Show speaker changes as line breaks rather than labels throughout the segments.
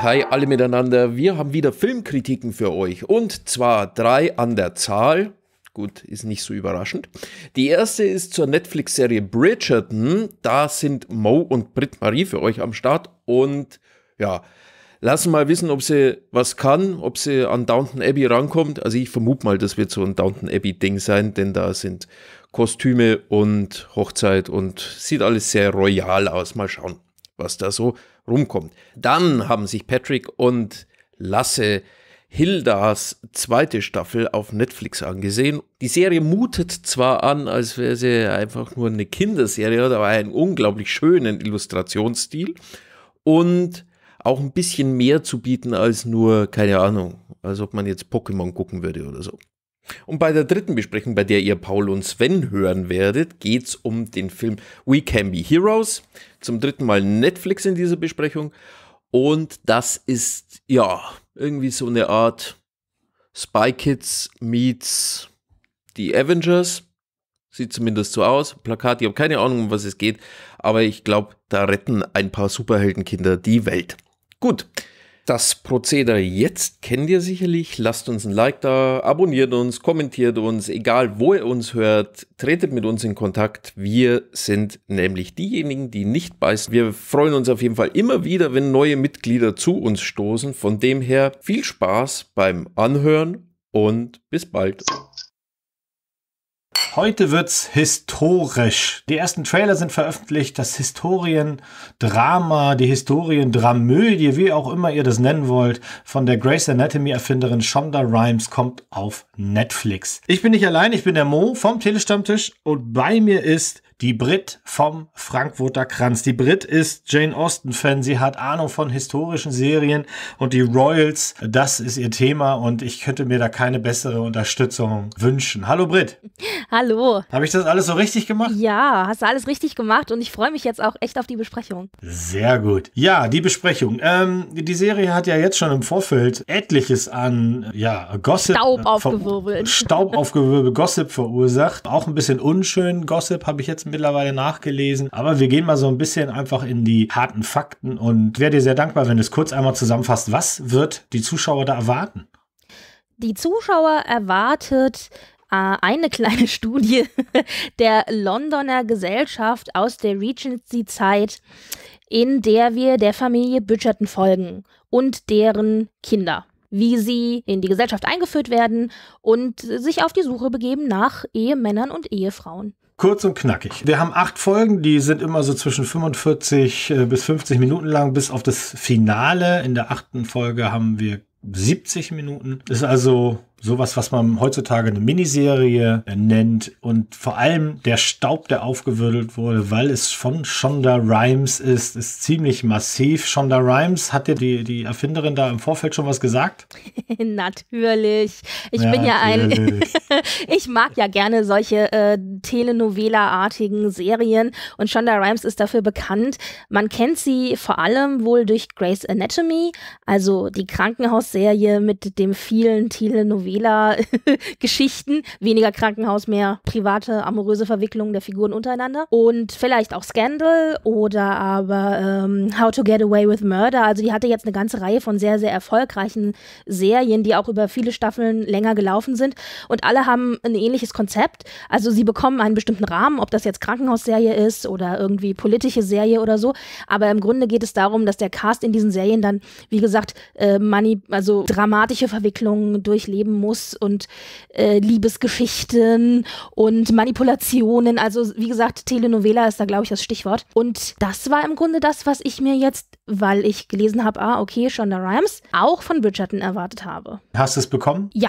hi alle miteinander. Wir haben wieder Filmkritiken für euch und zwar 3 an der Zahl. Gut, ist nicht so überraschend. Die erste ist zur Netflix-Serie Bridgerton. Da sind Mo und Britt-Marie für euch am Start und ja, lassen mal wissen, ob sie was kann, ob sie an Downton Abbey rankommt. Also ich vermute mal, das wird so ein Downton Abbey-Ding sein, denn da sind Kostüme und Hochzeit und sieht alles sehr royal aus. Mal schauen, was da so rumkommt. Dann haben sich Patrick und Lasse Hildas zweite Staffel auf Netflix angesehen. Die Serie mutet zwar an, als wäre sie einfach nur eine Kinderserie, hat aber einen unglaublich schönen Illustrationsstil und auch ein bisschen mehr zu bieten als nur, keine Ahnung, als ob man jetzt Pokémon gucken würde oder so. Und bei der dritten Besprechung, bei der ihr Paul und Sven hören werdet, geht es um den Film We Can Be Heroes. Zum dritten Mal Netflix in dieser Besprechung. Und das ist, ja, irgendwie so eine Art Spy Kids meets die Avengers. Sieht zumindest so aus. Plakat, ich habe keine Ahnung, um was es geht. Aber ich glaube, da retten ein paar Superheldenkinder die Welt. Gut. Das Prozedere jetzt kennt ihr sicherlich. Lasst uns ein Like da, abonniert uns, kommentiert uns, egal wo ihr uns hört, tretet mit uns in Kontakt. Wir sind nämlich diejenigen, die nicht beißen. Wir freuen uns auf jeden Fall immer wieder, wenn neue Mitglieder zu uns stoßen. Von dem her viel Spaß beim Anhören und bis bald.
Heute wird's historisch. Die ersten Trailer sind veröffentlicht. Das Historiendrama, die Historiendramödie, wie auch immer ihr das nennen wollt, von der Grey's Anatomy-Erfinderin Shonda Rhimes kommt auf Netflix. Ich bin nicht allein, ich bin der Mo vom Telestammtisch und bei mir ist die Brit vom Frankfurter Kranz. Die Brit ist Jane Austen-Fan. Sie hat Ahnung von historischen Serien und die Royals, das ist ihr Thema und ich könnte mir da keine bessere Unterstützung wünschen. Hallo Brit.
Hallo.
Habe ich das alles so richtig gemacht?
Ja, hast du alles richtig gemacht und ich freue mich jetzt auch echt auf die Besprechung.
Sehr gut. Ja, die Besprechung. Die Serie hat ja jetzt schon im Vorfeld etliches an Gossip. Staub aufgewirbelt, Gossip verursacht. Auch ein bisschen unschön Gossip habe ich jetzt mittlerweile nachgelesen. Aber wir gehen mal so ein bisschen einfach in die harten Fakten und wäre dir sehr dankbar, wenn du es kurz einmal zusammenfasst. Was wird die Zuschauer da erwarten?
Die Zuschauer erwartet eine kleine Studie der Londoner Gesellschaft aus der Regency-Zeit, in der wir der Familie Bridgerton folgen und deren Kinder, wie sie in die Gesellschaft eingeführt werden und sich auf die Suche begeben nach Ehemännern und Ehefrauen.
Kurz und knackig. Wir haben 8 Folgen, die sind immer so zwischen 45 bis 50 Minuten lang, bis auf das Finale. In der 8. Folge haben wir 70 Minuten. Das ist also sowas, was man heutzutage eine Miniserie nennt und vor allem der Staub, der aufgewirbelt wurde, weil es von Shonda Rhimes ist ziemlich massiv. Shonda Rhimes, hat dir die Erfinderin da im Vorfeld schon was gesagt?
Natürlich. Ich bin ja ich mag ja gerne solche Telenovela-artigen Serien und Shonda Rhimes ist dafür bekannt. Man kennt sie vor allem wohl durch Grey's Anatomy, also die Krankenhausserie mit dem vielen Telenovela-Geschichten, weniger Krankenhaus, mehr private, amoröse Verwicklungen der Figuren untereinander und vielleicht auch Scandal oder aber How to Get Away with Murder. Also die hatte jetzt eine ganze Reihe von sehr, sehr erfolgreichen Serien, die auch über viele Staffeln länger gelaufen sind und alle haben ein ähnliches Konzept. Also sie bekommen einen bestimmten Rahmen, ob das jetzt Krankenhausserie ist oder irgendwie politische Serie oder so, aber im Grunde geht es darum, dass der Cast in diesen Serien dann, wie gesagt, dramatische Verwicklungen durchleben muss und Liebesgeschichten und Manipulationen, also wie gesagt, Telenovela ist da, glaube ich, das Stichwort. Und das war im Grunde das, was ich mir jetzt, weil ich gelesen habe, okay, Shonda Rhimes, auch von Bridgerton erwartet habe.
Hast du es bekommen?
Ja.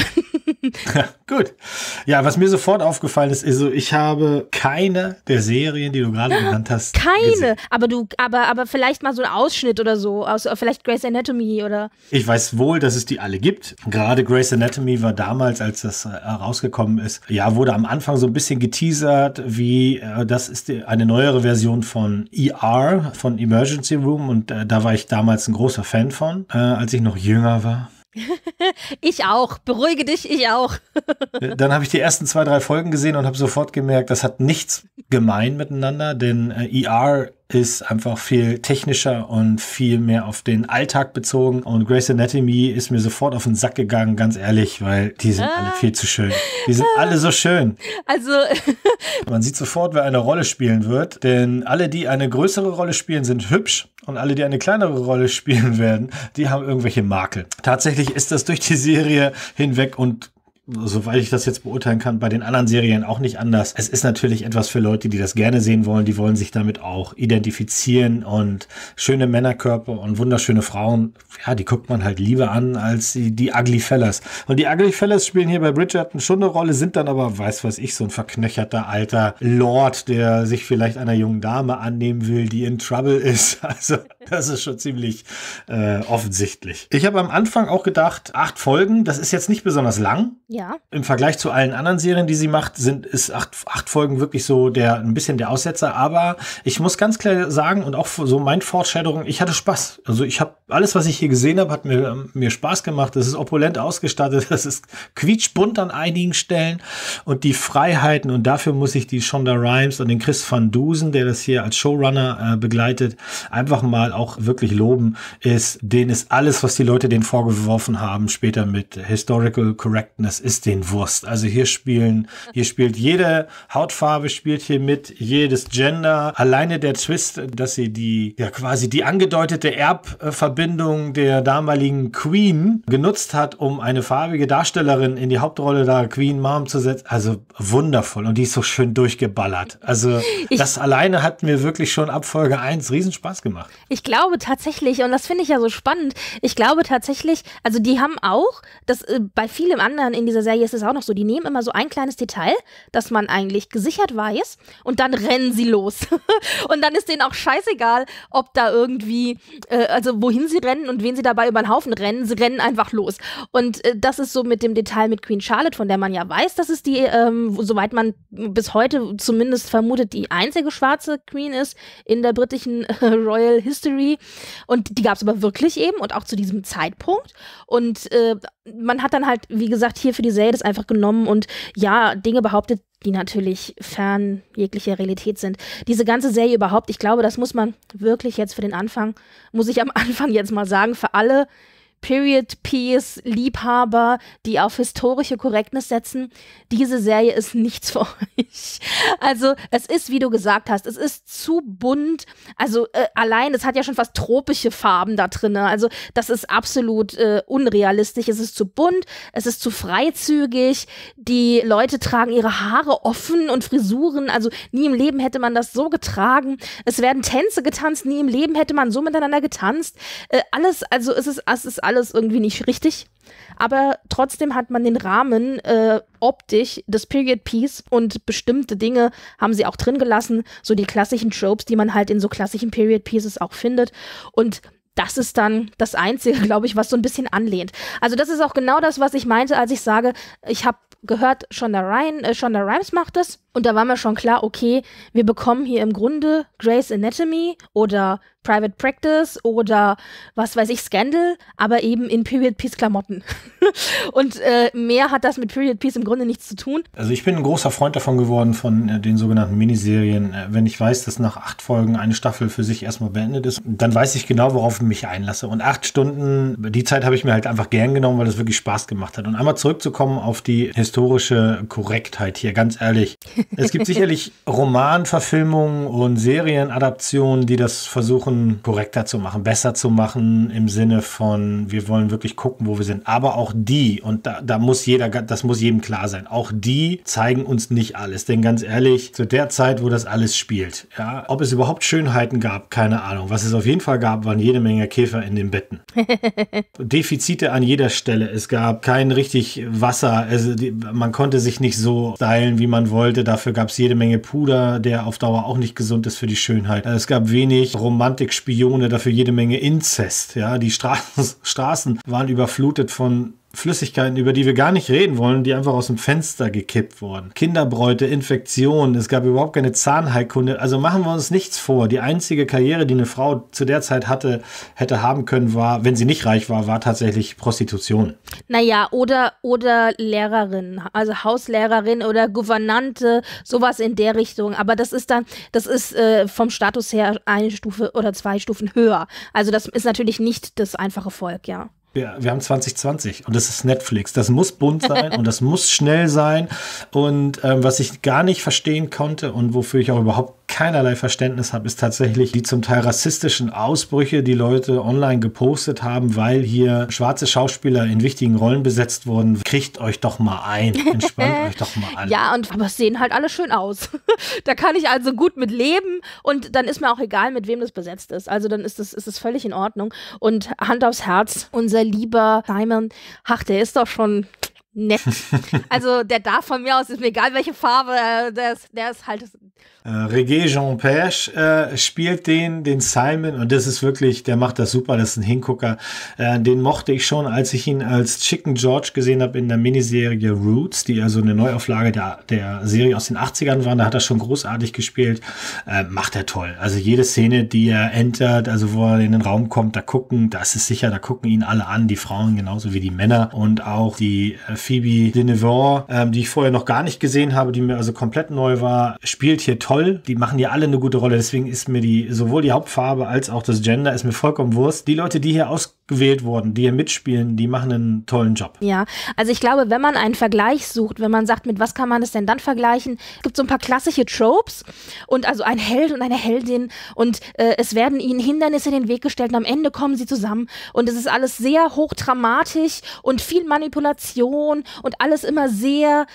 Gut. Ja, was mir sofort aufgefallen ist, also ich habe keine der Serien, die du gerade genannt hast,
gesehen. Aber vielleicht mal so ein Ausschnitt oder so, aus vielleicht Grey's Anatomy oder.
Ich weiß wohl, dass es die alle gibt. Gerade Grey's Anatomy war damals, als das rausgekommen ist, wurde am Anfang so ein bisschen geteasert, wie das ist eine neuere Version von ER, von Emergency Room und da war ich damals ein großer Fan von, als ich noch jünger war.
Ich auch. Beruhige dich, ich auch.
Dann habe ich die ersten 2, 3 Folgen gesehen und habe sofort gemerkt, das hat nichts gemein miteinander, denn ER ist einfach viel technischer und viel mehr auf den Alltag bezogen. Und Grey's Anatomy ist mir sofort auf den Sack gegangen, ganz ehrlich, weil die sind alle viel zu schön. Die sind alle so schön.
Also
Man sieht sofort, wer eine Rolle spielen wird, denn alle, die eine größere Rolle spielen, sind hübsch und alle, die eine kleinere Rolle spielen werden, die haben irgendwelche Makel. Tatsächlich ist das durch die Serie hinweg und soweit ich das jetzt beurteilen kann, bei den anderen Serien auch nicht anders. Es ist natürlich etwas für Leute, die das gerne sehen wollen. Die wollen sich damit auch identifizieren und schöne Männerkörper und wunderschöne Frauen, ja, die guckt man halt lieber an als die Ugly Fellas. Und die Ugly Fellas spielen hier bei Bridgerton schon eine Rolle, sind dann aber, weiß ich, so ein verknöcherter alter Lord, der sich vielleicht einer jungen Dame annehmen will, die in Trouble ist. Also das ist schon ziemlich offensichtlich. Ich habe am Anfang auch gedacht, 8 Folgen, das ist jetzt nicht besonders lang.
ja.
Im Vergleich zu allen anderen Serien, die sie macht, ist acht Folgen wirklich so ein bisschen der Aussetzer. Aber ich muss ganz klar sagen, und auch so mein Foreshadowing, ich hatte Spaß. Also ich habe alles, was ich hier gesehen habe, hat mir Spaß gemacht. Es ist opulent ausgestattet, es ist quietschbunt an einigen Stellen und die Freiheiten, und dafür muss ich die Shonda Rhimes und den Chris Van Dusen, der das hier als Showrunner begleitet, einfach mal auch wirklich loben, denen ist alles, was die Leute denen vorgeworfen haben, später mit Historical Correctness, ist denen Wurst. Also hier spielt jede Hautfarbe spielt hier mit, jedes Gender. Alleine der Twist, dass sie quasi die angedeutete Erbverbindung der damaligen Queen genutzt hat, um eine farbige Darstellerin in die Hauptrolle da Queen Mom zu setzen. Also wundervoll. Und die ist so schön durchgeballert. Also das alleine hat mir wirklich schon ab Folge 1 riesen Spaß gemacht.
Ich glaube tatsächlich, und das finde ich ja so spannend, ich glaube tatsächlich, also die haben auch, das bei vielem anderen in dieser Serie ist es auch noch so, die nehmen immer so ein kleines Detail, das man eigentlich gesichert weiß, und dann rennen sie los. Und dann ist denen auch scheißegal, ob da irgendwie, also wohin sie rennen und wen sie dabei über den Haufen rennen, sie rennen einfach los. Und das ist so mit dem Detail mit Queen Charlotte, von der man ja weiß, dass es die, soweit man bis heute zumindest vermutet, die einzige schwarze Queen ist in der britischen Royal History. Und die gab es aber wirklich eben und auch zu diesem Zeitpunkt. Und man hat dann halt, wie gesagt, hier für die Serie das einfach genommen und ja, Dinge behauptet, die natürlich fern jeglicher Realität sind. Diese ganze Serie überhaupt, ich glaube, das muss man wirklich jetzt muss ich am Anfang jetzt mal sagen, für alle Period-Piece-Liebhaber, die auf historische Korrektness setzen, diese Serie ist nichts für euch. Also es ist, wie du gesagt hast, es ist zu bunt, also allein, es hat ja schon fast tropische Farben da drin, also das ist absolut unrealistisch, es ist zu bunt, es ist zu freizügig, die Leute tragen ihre Haare offen und Frisuren, also nie im Leben hätte man das so getragen, es werden Tänze getanzt, nie im Leben hätte man so miteinander getanzt, alles, also es ist alles irgendwie nicht richtig, aber trotzdem hat man den Rahmen optisch des Period Piece und bestimmte Dinge haben sie auch drin gelassen, so die klassischen Tropes, die man halt in so klassischen Period Pieces auch findet, und das ist dann das Einzige, glaube ich, was so ein bisschen anlehnt. Also das ist auch genau das, was ich meinte, als ich sage, ich habe gehört, Shonda Rhimes macht es, und da war mir schon klar, okay, wir bekommen hier im Grunde Grey's Anatomy oder Private Practice oder was weiß ich, Scandal, aber eben in Period Piece Klamotten. Und mehr hat das mit Period Piece im Grunde nichts zu tun.
Also ich bin ein großer Freund davon geworden, von den sogenannten Miniserien. Wenn ich weiß, dass nach 8 Folgen eine Staffel für sich erstmal beendet ist, dann weiß ich genau, worauf ich mich einlasse. Und 8 Stunden, die Zeit habe ich mir halt einfach gern genommen, weil das wirklich Spaß gemacht hat. Und einmal zurückzukommen auf die historische Korrektheit hier, ganz ehrlich. Es gibt sicherlich Romanverfilmungen und Serienadaptionen, die das versuchen, korrekter zu machen, besser zu machen, im Sinne von, wir wollen wirklich gucken, wo wir sind. Aber auch die, und das muss jedem klar sein, auch die zeigen uns nicht alles. Denn ganz ehrlich, zu der Zeit, wo das alles spielt, ja, ob es überhaupt Schönheiten gab, keine Ahnung. Was es auf jeden Fall gab, waren jede Menge Käfer in den Betten. Defizite an jeder Stelle. Es gab kein richtig Wasser. Also man konnte sich nicht so stylen, wie man wollte. Dafür gab es jede Menge Puder, der auf Dauer auch nicht gesund ist für die Schönheit. Es gab wenig Romantikspione, dafür jede Menge Inzest. Ja, die Straßen waren überflutet von Flüssigkeiten, über die wir gar nicht reden wollen, die einfach aus dem Fenster gekippt wurden. Kinderbräute, Infektionen, es gab überhaupt keine Zahnheilkunde. Also machen wir uns nichts vor. Die einzige Karriere, die eine Frau zu der Zeit hätte haben können, war, wenn sie nicht reich war tatsächlich Prostitution.
Naja, oder Lehrerin, also Hauslehrerin oder Gouvernante, sowas in der Richtung. Aber das ist vom Status her eine Stufe oder 2 Stufen höher. Also das ist natürlich nicht das einfache Volk, ja.
Wir haben 2020 und das ist Netflix. Das muss bunt sein und das muss schnell sein. Und was ich gar nicht verstehen konnte und wofür ich auch überhaupt keinerlei Verständnis habe, ist tatsächlich die zum Teil rassistischen Ausbrüche, die Leute online gepostet haben, weil hier schwarze Schauspieler in wichtigen Rollen besetzt wurden. Kriegt euch doch mal ein. Entspannt euch doch mal an.
Ja, aber es sehen halt alle schön aus. Da kann ich also gut mit leben und dann ist mir auch egal, mit wem das besetzt ist. Also dann ist es völlig in Ordnung. Und Hand aufs Herz, unser lieber Simon, ach, der ist doch schon nett. Also der darf von mir aus, ist mir egal welche Farbe, der ist halt...
Regé Jean Page spielt den Simon und das ist wirklich, der macht das super, das ist ein Hingucker. Den mochte ich schon, als ich ihn als Chicken George gesehen habe in der Miniserie Roots, die also eine Neuauflage der Serie aus den 80ern war. Da hat er schon großartig gespielt. Macht er toll. Also jede Szene, die er entert, also wo er in den Raum kommt, da gucken ihn alle an, die Frauen genauso wie die Männer und auch die Phoebe Dynevor, die ich vorher noch gar nicht gesehen habe, die mir also komplett neu war, spielt hier toll. Die machen ja alle eine gute Rolle, deswegen ist mir sowohl die Hauptfarbe als auch das Gender ist mir vollkommen Wurst. Die Leute, die hier ausgewählt wurden, die hier mitspielen, die machen einen tollen Job.
Ja, also ich glaube, wenn man einen Vergleich sucht, wenn man sagt, mit was kann man das denn dann vergleichen, es gibt so ein paar klassische Tropes und also ein Held und eine Heldin und es werden ihnen Hindernisse in den Weg gestellt und am Ende kommen sie zusammen und es ist alles sehr hochdramatisch und viel Manipulation und alles immer sehr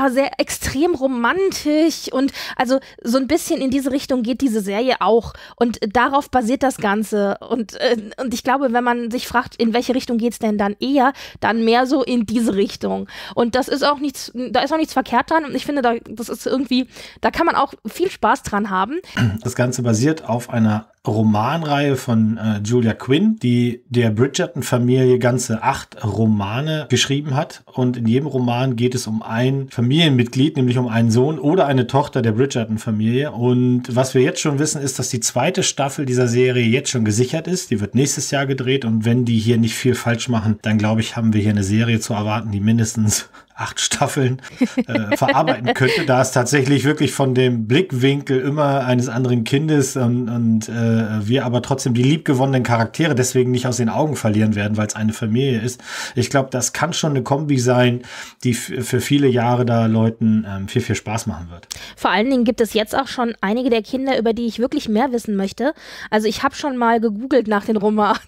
extrem romantisch und also so ein bisschen in diese Richtung geht diese Serie auch und darauf basiert das Ganze und ich glaube, wenn man sich fragt, in welche Richtung geht's denn dann eher, dann mehr so in diese Richtung und da ist auch nichts verkehrt dran und ich finde, das ist irgendwie, da kann man auch viel Spaß dran haben.
Das Ganze basiert auf einer Romanreihe von Julia Quinn, die der Bridgerton-Familie ganze 8 Romane geschrieben hat und in jedem Roman geht es um ein Familienmitglied, nämlich um einen Sohn oder eine Tochter der Bridgerton-Familie und was wir jetzt schon wissen, ist, dass die 2. Staffel dieser Serie jetzt schon gesichert ist, die wird nächstes Jahr gedreht und wenn die hier nicht viel falsch machen, dann glaube ich, haben wir hier eine Serie zu erwarten, die mindestens 8 Staffeln verarbeiten könnte, da es tatsächlich wirklich von dem Blickwinkel immer eines anderen Kindes und wir aber trotzdem die liebgewonnenen Charaktere deswegen nicht aus den Augen verlieren werden, weil es eine Familie ist. Ich glaube, das kann schon eine Kombi sein, die für viele Jahre da Leuten viel, viel Spaß machen wird.
Vor allen Dingen gibt es jetzt auch schon einige der Kinder, über die ich wirklich mehr wissen möchte. Also ich habe schon mal gegoogelt nach den Romanen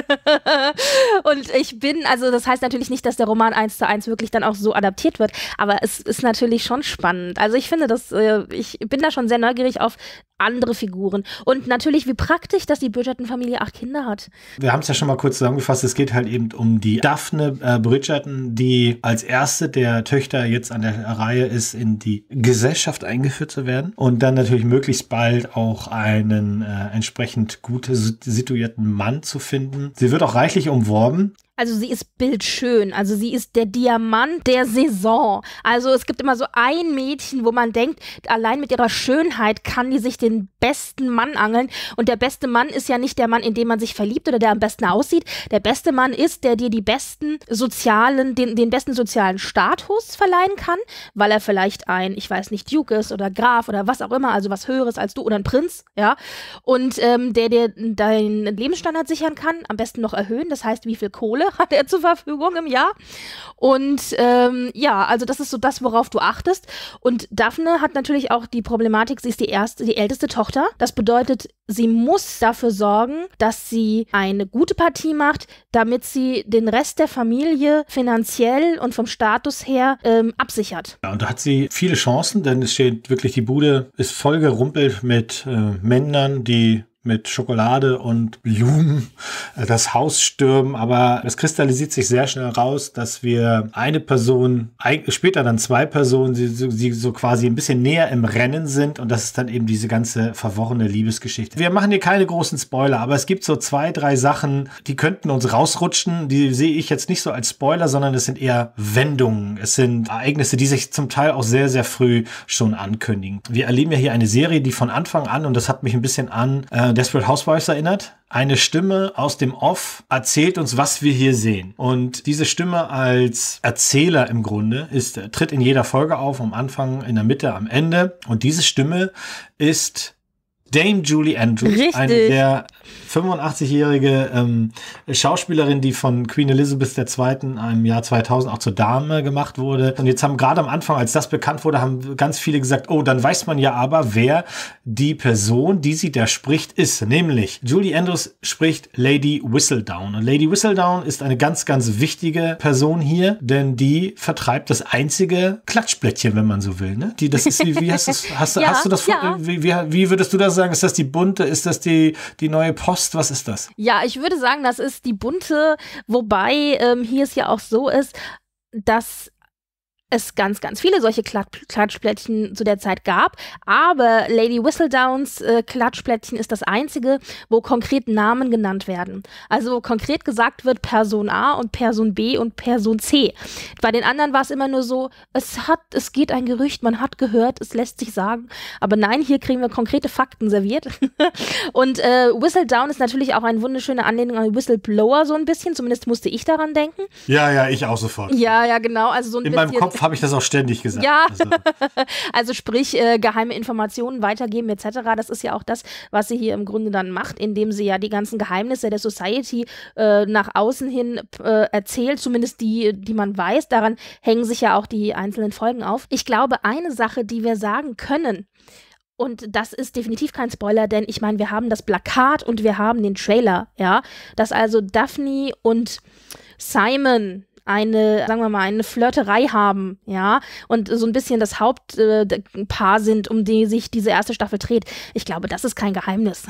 und das heißt natürlich nicht, dass der Roman 1:1 wirklich dann auch so adaptiert wird, aber es ist natürlich schon spannend. Also ich finde ich bin da schon sehr neugierig auf andere Figuren und natürlich wie praktisch, dass die Bridgerton-Familie 8 Kinder hat.
Wir haben es ja schon mal kurz zusammengefasst, es geht halt eben um die Daphne Bridgerton, die als erste der Töchter jetzt an der Reihe ist, in die Gesellschaft eingeführt zu werden und dann natürlich möglichst bald auch einen entsprechend gut situierten Mann zu finden. Sie wird auch reichlich umworben.
Also sie ist bildschön, also sie ist der Diamant der Saison. Also es gibt immer so ein Mädchen, wo man denkt, allein mit ihrer Schönheit kann die sich den besten Mann angeln. Und der beste Mann ist ja nicht der Mann, in den man sich verliebt oder der am besten aussieht. Der beste Mann ist, der dir den besten sozialen Status verleihen kann, weil er vielleicht ein, ich weiß nicht, Duke ist oder Graf oder was auch immer, also was Höheres als du oder ein Prinz, ja. Und der dir deinen Lebensstandard sichern kann, am besten noch erhöhen, das heißt, wie viel Kohle hat er zur Verfügung im Jahr. Und also das ist so das, worauf du achtest. Und Daphne hat natürlich auch die Problematik, sie ist die älteste Tochter. Das bedeutet, sie muss dafür sorgen, dass sie eine gute Partie macht, damit sie den Rest der Familie finanziell und vom Status her absichert.
Ja, und da hat sie viele Chancen, denn es steht wirklich, die Bude ist vollgerumpelt mit Männern, die mit Schokolade und Blumen das Haus stürmen, aber es kristallisiert sich sehr schnell raus, dass wir eine Person, später dann 2 Personen, sie so quasi ein bisschen näher im Rennen sind und das ist dann eben diese ganze verworrene Liebesgeschichte. Wir machen hier keine großen Spoiler, aber es gibt so 2, 3 Sachen, die könnten uns rausrutschen, die sehe ich jetzt nicht so als Spoiler, sondern es sind eher Wendungen, es sind Ereignisse, die sich zum Teil auch sehr, sehr früh schon ankündigen. Wir erleben ja hier eine Serie, die von Anfang an, und das hat mich ein bisschen an Desperate Housewives erinnert, eine Stimme aus dem Off erzählt uns, was wir hier sehen. Und diese Stimme als Erzähler im Grunde tritt in jeder Folge auf, am Anfang, in der Mitte, am Ende. Und diese Stimme ist Dame Julie Andrews,
Richtig.
eine der 85-jährige Schauspielerin, die von Queen Elizabeth II. Im Jahr 2000 auch zur Dame gemacht wurde. Und jetzt haben gerade am Anfang, als das bekannt wurde, haben ganz viele gesagt, oh, dann weiß man ja aber, wer die Person, die sie da spricht, ist. Nämlich Julie Andrews spricht Lady Whistledown. Und Lady Whistledown ist eine ganz, ganz wichtige Person hier, denn die vertreibt das einzige Klatschblättchen, wenn man so will. Ne? Das ist wie hast du das?
Ja.
Wie würdest du das sagen? Ist das die bunte? Ist das die neue Post? Was ist das?
Ja, ich würde sagen, das ist die bunte, wobei hier es ja auch so ist, dass es ganz, ganz viele solche Klatschblättchen zu der Zeit gab, aber Lady Whistledowns Klatschblättchen ist das einzige, wo konkret Namen genannt werden. Also wo konkret gesagt wird Person A und Person B und Person C. Bei den anderen war es immer nur so, es geht ein Gerücht, man hat gehört, es lässt sich sagen, aber nein, hier kriegen wir konkrete Fakten serviert. Und Whistledown ist natürlich auch eine wunderschöne Anlehnung an Whistleblower so ein bisschen, zumindest musste ich daran denken.
Ja, ich auch sofort.
Ja, genau, also so ein bisschen.
In meinem Kopf habe ich das auch ständig gesagt.
Ja, also sprich, geheime Informationen weitergeben etc. Das ist ja auch das, was sie hier im Grunde dann macht, indem sie ja die ganzen Geheimnisse der Society nach außen hin erzählt, zumindest die man weiß. Daran hängen sich ja auch die einzelnen Folgen auf. Ich glaube, eine Sache, die wir sagen können, und das ist definitiv kein Spoiler, denn ich meine, wir haben das Plakat und wir haben den Trailer, ja, dass also Daphne und Simon eine Flirterei haben, ja, und so ein bisschen das Hauptpaar sind, um die sich diese erste Staffel dreht. Ich glaube, das ist kein Geheimnis.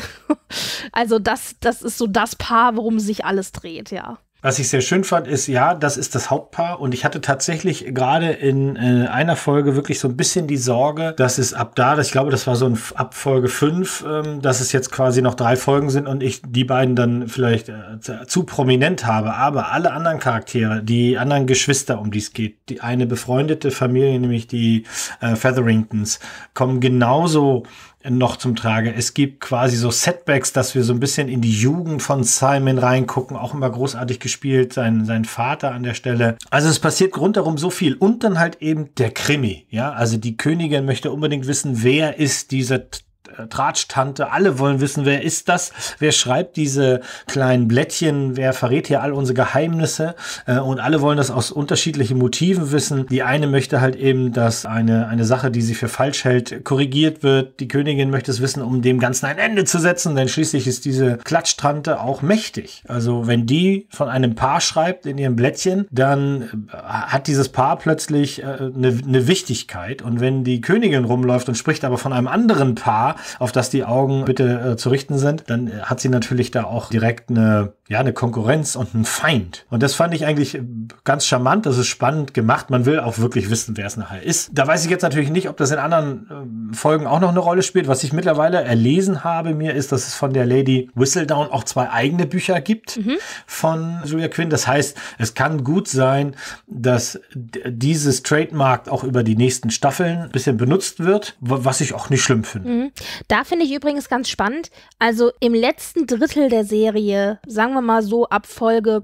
Also das ist so das Paar, worum sich alles dreht, ja.
Was ich sehr schön fand, ist, ja, das ist das Hauptpaar und ich hatte tatsächlich gerade in einer Folge wirklich so ein bisschen die Sorge, dass es ich glaube, das war so ab Folge 5, dass es jetzt quasi noch 3 Folgen sind und ich die beiden dann vielleicht zu prominent habe, aber alle anderen Charaktere, die anderen Geschwister, um die es geht, die eine befreundete Familie, nämlich die Featheringtons, kommen genauso noch zum Trage. Es gibt quasi so Setbacks, dass wir so ein bisschen in die Jugend von Simon reingucken, auch immer großartig gespielt, sein Vater an der Stelle. Also es passiert rundherum so viel. Und dann halt eben der Krimi, ja, also die Königin möchte unbedingt wissen, wer ist diese Tratsch-Tante, alle wollen wissen, wer ist das, wer schreibt diese kleinen Blättchen, wer verrät hier all unsere Geheimnisse und alle wollen das aus unterschiedlichen Motiven wissen. Die eine möchte halt eben, dass eine Sache, die sie für falsch hält, korrigiert wird. Die Königin möchte es wissen, um dem Ganzen ein Ende zu setzen, denn schließlich ist diese Klatsch-Tante auch mächtig. Also wenn die von einem Paar schreibt in ihrem Blättchen, dann hat dieses Paar plötzlich eine Wichtigkeit und wenn die Königin rumläuft und spricht aber von einem anderen Paar, auf das die Augen bitte zu richten sind, dann hat sie natürlich da auch direkt eine Konkurrenz und einen Feind. Und das fand ich eigentlich ganz charmant, das ist spannend gemacht. Man will auch wirklich wissen, wer es nachher ist. Da weiß ich jetzt natürlich nicht, ob das in anderen Folgen auch noch eine Rolle spielt. Was ich mittlerweile erlesen habe ist, dass es von der Lady Whistledown auch 2 eigene Bücher gibt von Julia Quinn. Das heißt, es kann gut sein, dass dieses Trademark auch über die nächsten Staffeln ein bisschen benutzt wird, was ich auch nicht schlimm finde.
Da finde ich übrigens ganz spannend, also im letzten Drittel der Serie, sagen wir mal so ab Folge,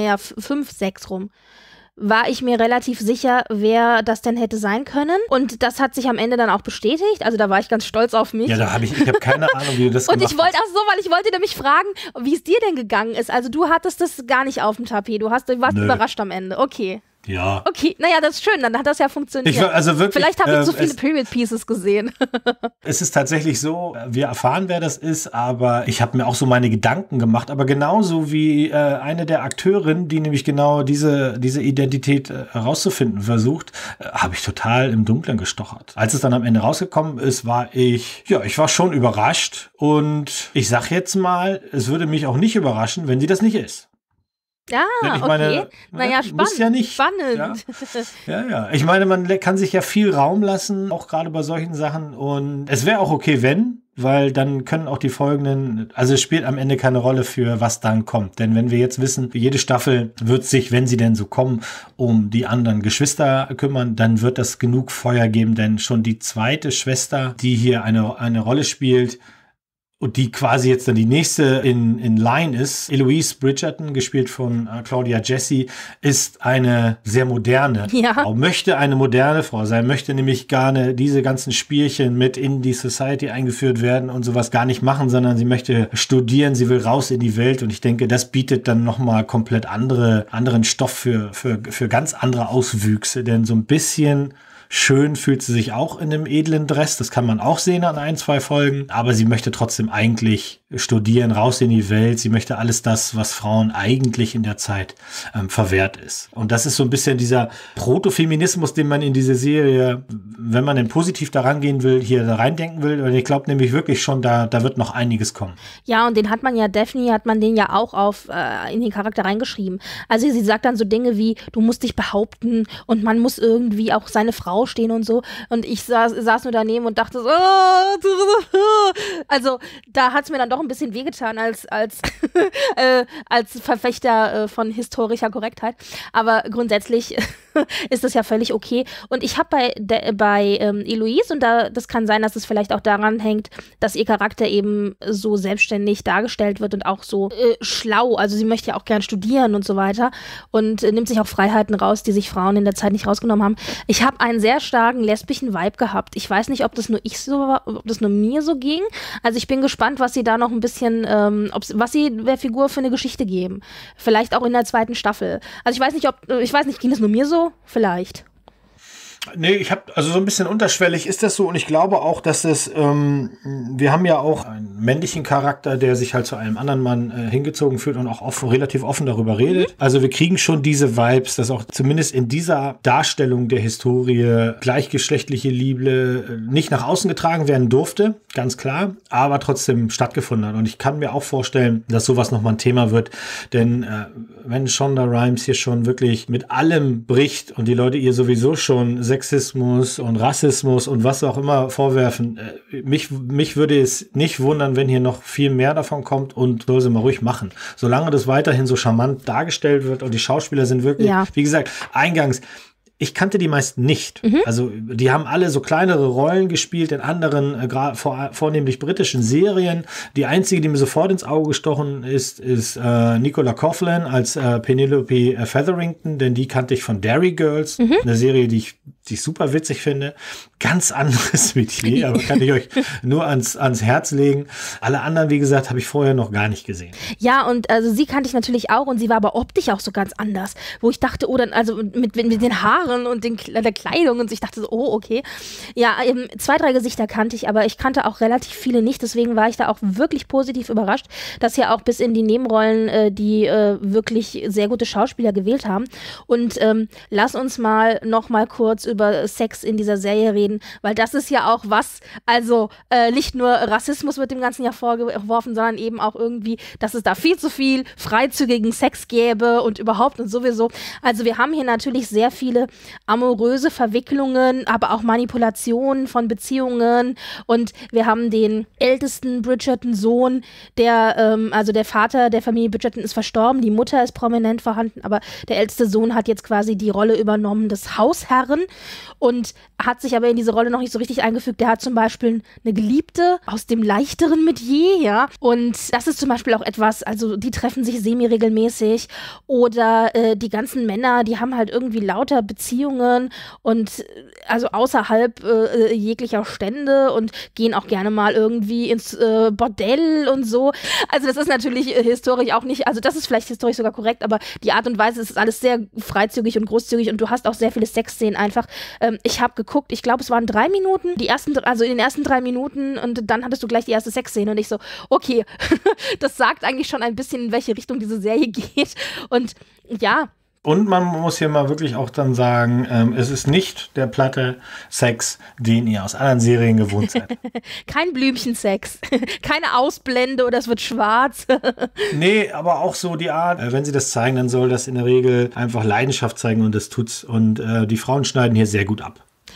5, 6 rum, war ich mir relativ sicher, wer das denn hätte sein können. Und das hat sich am Ende dann auch bestätigt. Also da war ich ganz stolz auf mich.
Ja, ich habe keine Ahnung, wie du das gemacht hast.
Weil ich wollte nämlich fragen, wie es dir denn gegangen ist. Also du hattest das gar nicht auf dem Tapet. Du warst überrascht am Ende. Okay.
Ja.
Okay, naja, das ist schön, dann hat das ja funktioniert. Vielleicht habe ich zu viele Period Pieces gesehen.
Es ist tatsächlich so, wir erfahren, wer das ist, aber ich habe mir auch so meine Gedanken gemacht, aber genauso wie eine der Akteurinnen, die nämlich genau diese Identität herauszufinden versucht, habe ich total im Dunkeln gestochert. Als es dann am Ende rausgekommen ist, war ich war schon überrascht und ich sag jetzt mal, es würde mich auch nicht überraschen, wenn sie das nicht ist.
Ja, okay. Naja, spannend.
Muss ja nicht.
Spannend.
Ja. Ich meine, man kann sich ja viel Raum lassen, auch gerade bei solchen Sachen. Und es wäre auch okay, weil dann können auch die folgenden, also es spielt am Ende keine Rolle für was dann kommt. Denn wenn wir jetzt wissen, jede Staffel wird sich, wenn sie denn so kommen, um die anderen Geschwister kümmern, dann wird das genug Feuer geben, denn schon die zweite Schwester, die hier eine Rolle spielt, und die quasi jetzt dann die nächste in Line ist, Eloise Bridgerton, gespielt von Claudia Jessie, ist eine sehr moderne Frau, möchte eine moderne Frau sein, möchte nämlich gerne diese ganzen Spielchen mit in die Society eingeführt werden und sowas gar nicht machen, sondern sie möchte studieren, sie will raus in die Welt und ich denke, das bietet dann nochmal komplett anderen Stoff für ganz andere Auswüchse, denn so ein bisschen schön fühlt sie sich auch in einem edlen Dress. Das kann man auch sehen an 1, 2 Folgen. Aber sie möchte trotzdem eigentlich studieren, raus in die Welt. Sie möchte alles das, was Frauen eigentlich in der Zeit verwehrt ist. Und das ist so ein bisschen dieser Protofeminismus, den man in diese Serie, wenn man denn positiv daran gehen will, hier da reindenken will. Und ich glaube nämlich wirklich schon, da wird noch einiges kommen.
Ja, und den hat man ja, Daphne hat man den ja auch in den Charakter reingeschrieben. Also sie sagt dann so Dinge wie, du musst dich behaupten und man muss irgendwie auch seine Frau stehen und so. Und ich saß nur daneben und dachte so, also da hat es mir dann doch ein bisschen wehgetan als Verfechter von historischer Korrektheit. Aber grundsätzlich ist das ja völlig okay. Und ich habe bei Eloise, und das kann sein, dass es vielleicht auch daran hängt, dass ihr Charakter eben so selbstständig dargestellt wird und auch so schlau. Also sie möchte ja auch gern studieren und so weiter und nimmt sich auch Freiheiten raus, die sich Frauen in der Zeit nicht rausgenommen haben. Ich habe einen sehr starken lesbischen Vibe gehabt. Ich weiß nicht, ob das nur mir so ging. Also ich bin gespannt, was sie da noch ein bisschen, was sie der Figur für eine Geschichte geben. Vielleicht auch in der 2. Staffel. Also ich weiß nicht, ging das nur mir so? Vielleicht.
Nee, ich habe also so ein bisschen unterschwellig ist das so und ich glaube auch, dass es, wir haben ja auch einen männlichen Charakter, der sich halt zu einem anderen Mann hingezogen fühlt und auch relativ offen darüber redet. Also wir kriegen schon diese Vibes, dass auch zumindest in dieser Darstellung der Historie gleichgeschlechtliche Liebe nicht nach außen getragen werden durfte, ganz klar, aber trotzdem stattgefunden hat. Und ich kann mir auch vorstellen, dass sowas nochmal ein Thema wird, denn wenn Shonda Rhimes hier schon wirklich mit allem bricht und die Leute ihr sowieso schon Sexismus und Rassismus und was auch immer vorwerfen. Mich würde es nicht wundern, wenn hier noch viel mehr davon kommt und soll sie mal ruhig machen. Solange das weiterhin so charmant dargestellt wird und die Schauspieler sind wirklich, wie gesagt, eingangs, ich kannte die meisten nicht. Also die haben alle so kleinere Rollen gespielt in anderen, vornehmlich britischen Serien. Die einzige, die mir sofort ins Auge gestochen ist Nicola Coughlan als Penelope Featherington, denn die kannte ich von Derry Girls, eine Serie, die ich super witzig finde. Ganz anderes Metier, aber kann ich euch nur ans Herz legen. Alle anderen, wie gesagt, habe ich vorher noch gar nicht gesehen.
Ja, und also sie kannte ich natürlich auch und sie war aber optisch auch so ganz anders, wo ich dachte, oh, dann also mit den Haaren und der Kleidung und ich dachte so, oh, okay. Ja, eben 2, 3 Gesichter kannte ich, aber ich kannte auch relativ viele nicht, deswegen war ich da auch wirklich positiv überrascht, dass ja auch bis in die Nebenrollen die wirklich sehr gute Schauspieler gewählt haben. Und lass uns noch mal kurz über Sex in dieser Serie reden, weil das ist ja auch was, also nicht nur Rassismus wird dem Ganzen ja vorgeworfen, sondern eben auch irgendwie, dass es da viel zu viel freizügigen Sex gäbe und überhaupt und sowieso. Also wir haben hier natürlich sehr viele amoröse Verwicklungen, aber auch Manipulationen von Beziehungen und wir haben den ältesten Bridgerton-Sohn, also der Vater der Familie Bridgerton ist verstorben, die Mutter ist prominent vorhanden, aber der älteste Sohn hat jetzt quasi die Rolle übernommen des Hausherren und hat sich aber in diese Rolle noch nicht so richtig eingefügt. Der hat zum Beispiel eine Geliebte aus dem leichteren Metier, ja, und das ist zum Beispiel auch etwas, also die treffen sich semi-regelmäßig oder die ganzen Männer, die haben halt irgendwie lauter Beziehungen und also außerhalb jeglicher Stände und gehen auch gerne mal irgendwie ins Bordell und so. Also das ist natürlich historisch auch nicht, also das ist vielleicht historisch sogar korrekt, aber die Art und Weise, es ist alles sehr freizügig und großzügig und du hast auch sehr viele Sexszenen einfach. Ich habe geguckt, ich glaube, es waren 3 Minuten, also in den ersten 3 Minuten und dann hattest du gleich die erste Sexszene und ich so, okay, das sagt eigentlich schon ein bisschen, in welche Richtung diese Serie geht und ja.
Und man muss hier mal wirklich auch dann sagen, es ist nicht der platte Sex, den ihr aus anderen Serien gewohnt seid.
Kein Blümchensex, keine Ausblende oder es wird schwarz.
Nee, aber auch so die Art, wenn sie das zeigen, dann soll das in der Regel einfach Leidenschaft zeigen und das tut's. Und die Frauen schneiden hier sehr gut ab.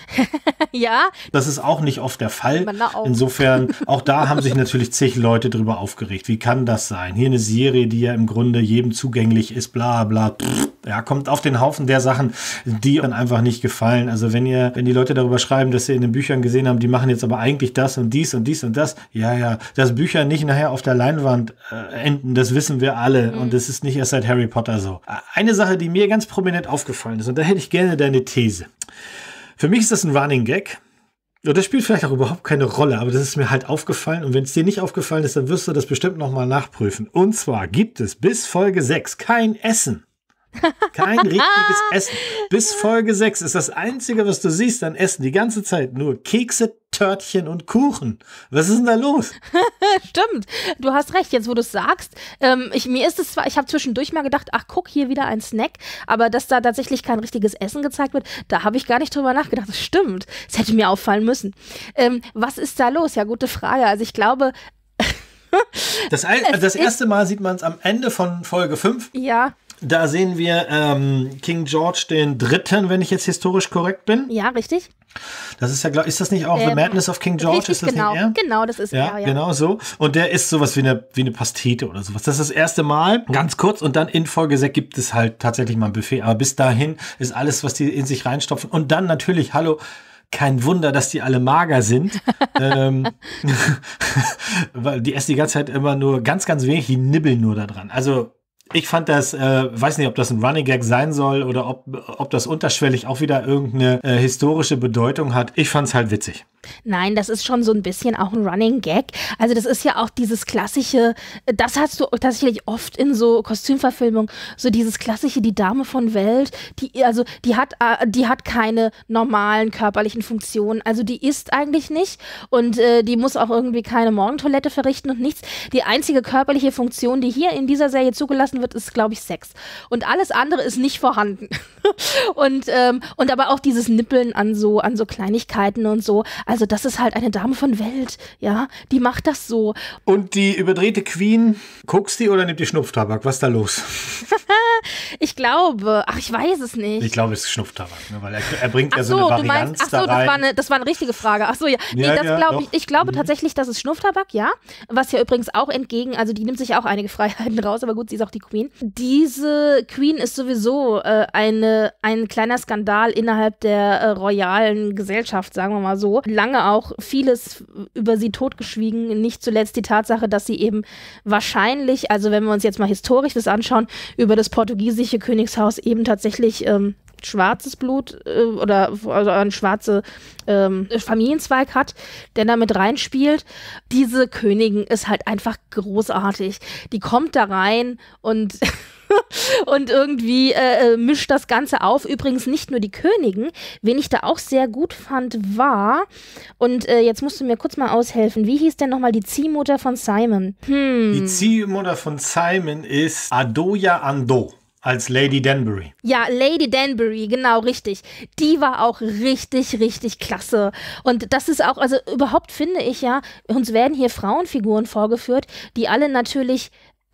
Ja.
Das ist auch nicht oft der Fall. Insofern, auch da haben sich natürlich zig Leute drüber aufgeregt. Wie kann das sein? Hier eine Serie, die ja im Grunde jedem zugänglich ist, bla bla. Ja, kommt auf den Haufen der Sachen, die dann einfach nicht gefallen. Also wenn die Leute darüber schreiben, dass sie in den Büchern gesehen haben, die machen jetzt aber eigentlich das und dies und dies und das. Ja, dass Bücher nicht nachher auf der Leinwand enden, das wissen wir alle. Und das ist nicht erst seit Harry Potter so. Eine Sache, die mir ganz prominent aufgefallen ist, und da hätte ich gerne deine These. Für mich ist das ein Running Gag. Und das spielt vielleicht auch überhaupt keine Rolle, aber das ist mir halt aufgefallen. Und wenn es dir nicht aufgefallen ist, dann wirst du das bestimmt nochmal nachprüfen. Und zwar gibt es bis Folge 6 kein Essen. Kein richtiges Essen. Bis Folge 6 ist das Einzige, was du siehst an Essen die ganze Zeit nur Kekse, Törtchen und Kuchen. Was ist denn da los?
Stimmt, du hast recht, jetzt wo du es sagst. Mir ist es zwar, ich habe zwischendurch mal gedacht, ach guck, hier wieder ein Snack, aber dass da tatsächlich kein richtiges Essen gezeigt wird, da habe ich gar nicht drüber nachgedacht. Das stimmt, es hätte mir auffallen müssen. Was ist da los? Ja, gute Frage. Also ich glaube...
Das erste Mal sieht man es am Ende von Folge 5.
Ja.
Da sehen wir King George den Dritten, wenn ich jetzt historisch korrekt bin.
Ja, richtig.
Das ist ja, ist das nicht auch The Madness of King George?
Richtig,
ist das
genau.
nicht er?
Genau, das ist er, ja.
Genau so. Und der ist sowas wie eine Pastete oder sowas. Das ist das erste Mal, ganz kurz. Und dann in Folge 6 gibt es halt tatsächlich mal ein Buffet. Aber bis dahin ist alles, was die in sich reinstopfen. Und dann natürlich, kein Wunder, dass die alle mager sind. Weil die essen die ganze Zeit immer nur ganz, ganz wenig, die nibbeln nur da dran. Also ich fand das, weiß nicht, ob das ein Running Gag sein soll oder ob das unterschwellig auch wieder irgendeine historische Bedeutung hat. Ich fand's halt witzig.
Nein, das ist schon so ein bisschen auch ein Running Gag. Also das ist ja auch dieses klassische, das hast du tatsächlich oft in so Kostümverfilmungen, so dieses klassische, die Dame von Welt, die hat keine normalen körperlichen Funktionen, also die isst eigentlich nicht und die muss auch irgendwie keine Morgentoilette verrichten und nichts. Die einzige körperliche Funktion, die hier in dieser Serie zugelassen wird, ist, glaube ich, Sex. Und alles andere ist nicht vorhanden. und aber auch dieses Nippeln an so Kleinigkeiten und so. Also das ist halt eine Dame von Welt, ja, die macht das so.
Und die überdrehte Queen, guckst die oder nimmt die Schnupftabak? Was ist da los?
Ich glaube, ich weiß es nicht.
Ich glaube, es ist Schnupftabak, ne? Weil er bringt ja so eine Varianz da rein.
Das war eine richtige Frage. Ach so, ja. Nee, das glaube ich. Ich glaube tatsächlich, das ist Schnupftabak, ja. Was ja übrigens auch also die nimmt sich auch einige Freiheiten raus, aber gut, sie ist auch die Queen. Diese Queen ist sowieso ein kleiner Skandal innerhalb der royalen Gesellschaft, sagen wir mal so. Lange auch vieles über sie totgeschwiegen, nicht zuletzt die Tatsache, dass sie eben wahrscheinlich, also wenn wir uns jetzt mal historisch das anschauen, über das portugiesische Königshaus eben tatsächlich schwarzes Blut oder also ein schwarzer Familienzweig hat, der da mit reinspielt. Diese Königin ist halt einfach großartig. Die kommt da rein und und irgendwie mischt das Ganze auf. Übrigens nicht nur die Königin. Wen ich da auch sehr gut fand, war, und jetzt musst du mir kurz mal aushelfen, wie hieß denn nochmal die Ziehmutter von Simon?
Die Ziehmutter von Simon ist Adoya Ando. Als Lady Danbury.
Ja, Lady Danbury, genau, richtig. Die war auch richtig, richtig klasse. Und das ist auch, also überhaupt finde ich ja, uns werden hier Frauenfiguren vorgeführt, die alle natürlich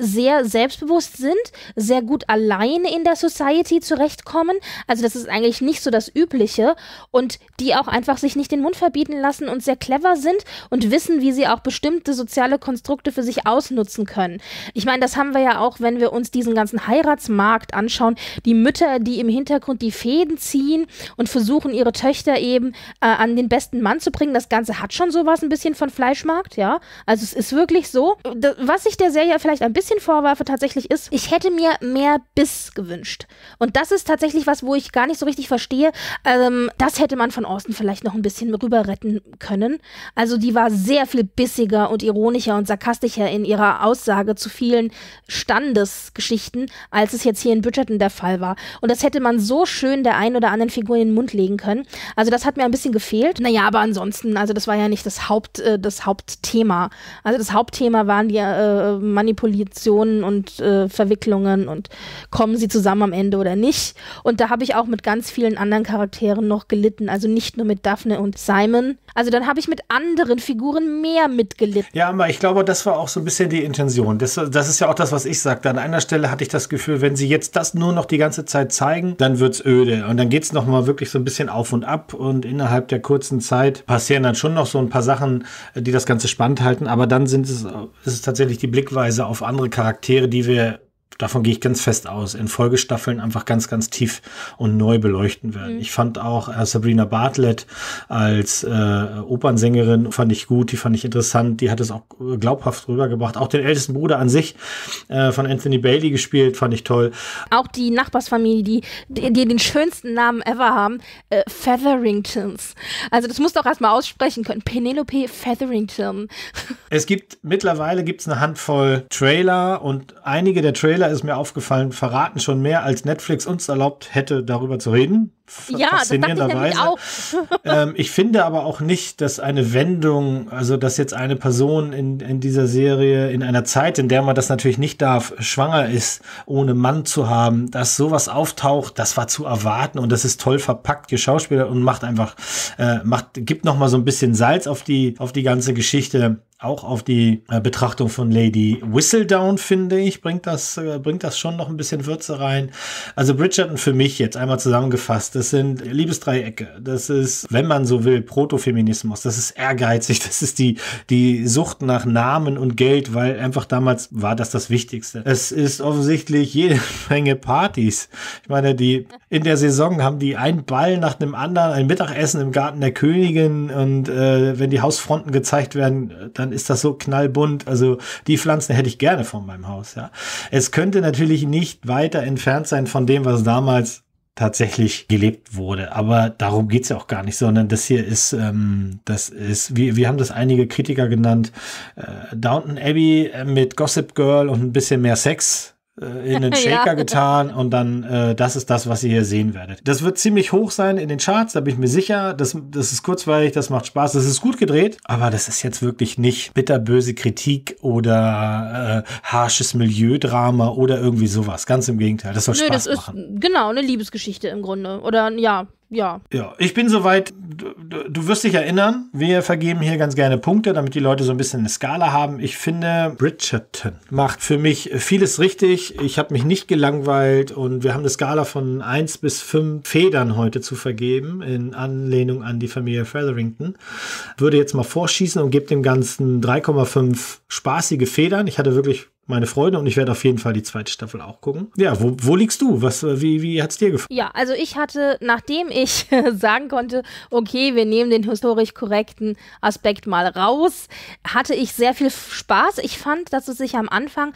sehr selbstbewusst sind, sehr gut alleine in der Society zurechtkommen. Also das ist eigentlich nicht so das Übliche und die auch einfach sich nicht den Mund verbieten lassen und sehr clever sind und wissen, wie sie auch bestimmte soziale Konstrukte für sich ausnutzen können. Ich meine, das haben wir ja auch, wenn wir uns diesen ganzen Heiratsmarkt anschauen. Die Mütter, die im Hintergrund die Fäden ziehen und versuchen, ihre Töchter eben an den besten Mann zu bringen. Das Ganze hat schon sowas ein bisschen von Fleischmarkt, ja. Also es ist wirklich so. Was ich der Serie vielleicht ein bisschen vorwerfe tatsächlich ist, ich hätte mir mehr Biss gewünscht. Und das ist tatsächlich was, wo ich gar nicht so richtig verstehe. Das hätte man von Austen vielleicht noch ein bisschen rüber retten können. Also die war sehr viel bissiger und ironischer und sarkastischer in ihrer Aussage zu vielen Standesgeschichten, als es jetzt hier in Bridgerton der Fall war. Und das hätte man so schön der einen oder anderen Figur in den Mund legen können. Also das hat mir ein bisschen gefehlt. Naja, aber ansonsten, also das war ja nicht das Hauptthema. Also das Hauptthema waren die Manipulationen und Verwicklungen und kommen sie zusammen am Ende oder nicht. Und da habe ich auch mit ganz vielen anderen Charakteren noch gelitten. Also nicht nur mit Daphne und Simon. Also dann habe ich mit anderen Figuren mehr mitgelitten.
Ja, aber ich glaube, das war auch so ein bisschen die Intention. Das ist ja auch das, was ich sagte. An einer Stelle hatte ich das Gefühl, wenn sie jetzt das nur noch die ganze Zeit zeigen, dann wird's öde. Und dann geht's noch mal wirklich so ein bisschen auf und ab. Und innerhalb der kurzen Zeit passieren dann schon noch so ein paar Sachen, die das Ganze spannend halten. Aber dann ist es tatsächlich die Blickweise auf andere Charaktere, die wir, davon gehe ich ganz fest aus, in Folgestaffeln einfach ganz, ganz tief und neu beleuchten werden. Ich fand auch Sabrina Bartlett als Opernsängerin fand ich gut, die fand ich interessant, die hat es auch glaubhaft rübergebracht. Auch den ältesten Bruder an sich von Anthony Bailey gespielt, fand ich toll.
Auch die Nachbarsfamilie, die den schönsten Namen ever haben, Featheringtons. Also das musst du auch erstmal aussprechen können. Penelope Featherington.
Mittlerweile gibt's eine Handvoll Trailer und einige der Trailer ist mir aufgefallen, verraten schon mehr, als Netflix uns erlaubt hätte, darüber zu reden.
Ja, das dachte ich nämlich auch.
Ich finde aber auch nicht, dass eine Wendung, also dass jetzt eine Person in dieser Serie, in einer Zeit, in der man das natürlich nicht darf, schwanger ist, ohne Mann zu haben, dass sowas auftaucht, das war zu erwarten und das ist toll verpackt, geschauspielert und gibt noch mal so ein bisschen Salz auf die ganze Geschichte. Auch auf die Betrachtung von Lady Whistledown, finde ich, bringt das schon noch ein bisschen Würze rein. Also Bridgerton für mich jetzt einmal zusammengefasst, das sind Liebesdreiecke, das ist, wenn man so will, Protofeminismus, das ist ehrgeizig, das ist die Sucht nach Namen und Geld, weil einfach damals war das Wichtigste. Es ist offensichtlich jede Menge Partys. Ich meine, in der Saison haben die einen Ball nach dem anderen, ein Mittagessen im Garten der Königin und wenn die Hausfronten gezeigt werden, dann ist das so knallbunt. Also die Pflanzen hätte ich gerne vor meinem Haus. Ja. Es könnte natürlich nicht weiter entfernt sein von dem, was damals tatsächlich gelebt wurde. Aber darum geht's ja auch gar nicht, sondern das hier ist, wir haben das einige Kritiker genannt, Downton Abbey mit Gossip Girl und ein bisschen mehr Sex in den Shaker getan und dann das ist das, was ihr hier sehen werdet. Das wird ziemlich hoch sein in den Charts, da bin ich mir sicher. Das ist kurzweilig, das macht Spaß, das ist gut gedreht, aber das ist jetzt wirklich nicht bitterböse Kritik oder harsches Milieudrama oder irgendwie sowas. Ganz im Gegenteil, das soll Spaß machen.
Das ist genau eine Liebesgeschichte im Grunde. Oder ja,
ich bin soweit, du wirst dich erinnern, wir vergeben hier ganz gerne Punkte, damit die Leute so ein bisschen eine Skala haben. Ich finde, Bridgerton macht für mich vieles richtig. Ich habe mich nicht gelangweilt und wir haben eine Skala von 1 bis 5 Federn heute zu vergeben, in Anlehnung an die Familie Featherington. Würde jetzt mal vorschießen und gebe dem Ganzen 3,5 spaßige Federn. Ich hatte wirklich meine Freude und ich werde auf jeden Fall die zweite Staffel auch gucken. Ja, wo liegst du? Wie hat's dir gefallen?
Ja, also ich hatte, nachdem ich sagen konnte, okay, wir nehmen den historisch korrekten Aspekt mal raus, hatte ich sehr viel Spaß. Ich fand, dass es sich am Anfang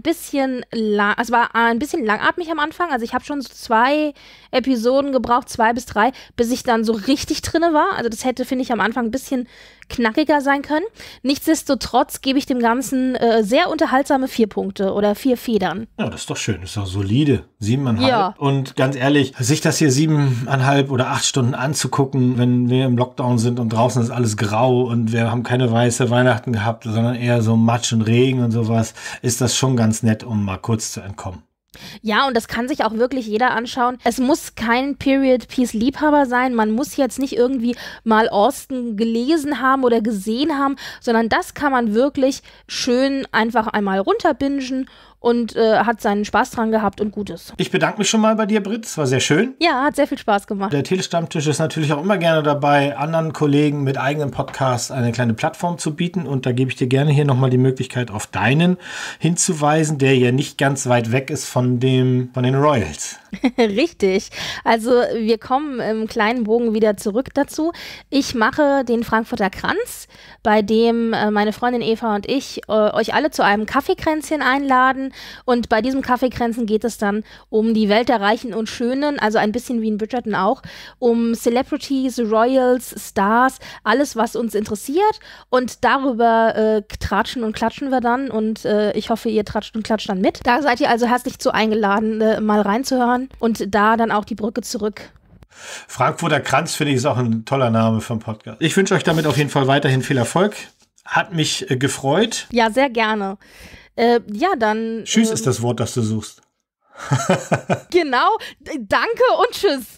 es war ein bisschen langatmig am Anfang. Also ich habe schon so 2 Episoden gebraucht, 2 bis 3, bis ich dann so richtig drinne war. Also das hätte, finde ich, am Anfang ein bisschen knackiger sein können. Nichtsdestotrotz gebe ich dem Ganzen sehr unterhaltsame 4 Punkte oder 4 Federn.
Ja, das ist doch schön. Das ist doch solide. 7,5.
Ja.
Und ganz ehrlich, sich das hier 7,5 oder 8 Stunden anzugucken, wenn wir im Lockdown sind und draußen ist alles grau und wir haben keine weiße Weihnachten gehabt, sondern eher so Matsch und Regen und sowas, ist das schon ganz nett, um mal kurz zu entkommen.
Ja, und das kann sich auch wirklich jeder anschauen. Es muss kein Period-Piece-Liebhaber sein. Man muss jetzt nicht irgendwie mal Austen gelesen haben oder gesehen haben, sondern das kann man wirklich schön einfach einmal runterbingen und hat seinen Spaß dran gehabt und gut ist.
Ich bedanke mich schon mal bei dir, Britt. Es war sehr schön.
Ja, hat sehr viel Spaß gemacht.
Der Telestammtisch ist natürlich auch immer gerne dabei, anderen Kollegen mit eigenen Podcasts eine kleine Plattform zu bieten. Und da gebe ich dir gerne hier nochmal die Möglichkeit, auf deinen hinzuweisen, der ja nicht ganz weit weg ist von den Royals.
Richtig. Also wir kommen im kleinen Bogen wieder zurück dazu. Ich mache den Frankfurter Kranz, bei dem meine Freundin Eva und ich euch alle zu einem Kaffeekränzchen einladen. Und bei diesem Kaffeekränzchen geht es dann um die Welt der Reichen und Schönen, also ein bisschen wie in Bridgerton auch, um Celebrities, Royals, Stars, alles, was uns interessiert. Und darüber tratschen und klatschen wir dann. Und ich hoffe, ihr tratscht und klatscht dann mit. Da seid ihr also herzlich zu eingeladen, mal reinzuhören. Und da dann auch die Brücke zurück.
Frankfurter Kranz, finde ich, ist auch ein toller Name für einen Podcast. Ich wünsche euch damit auf jeden Fall weiterhin viel Erfolg. Hat mich gefreut.
Ja, sehr gerne. Ja, dann...
Tschüss ist das Wort, das du suchst.
Genau. Danke und tschüss.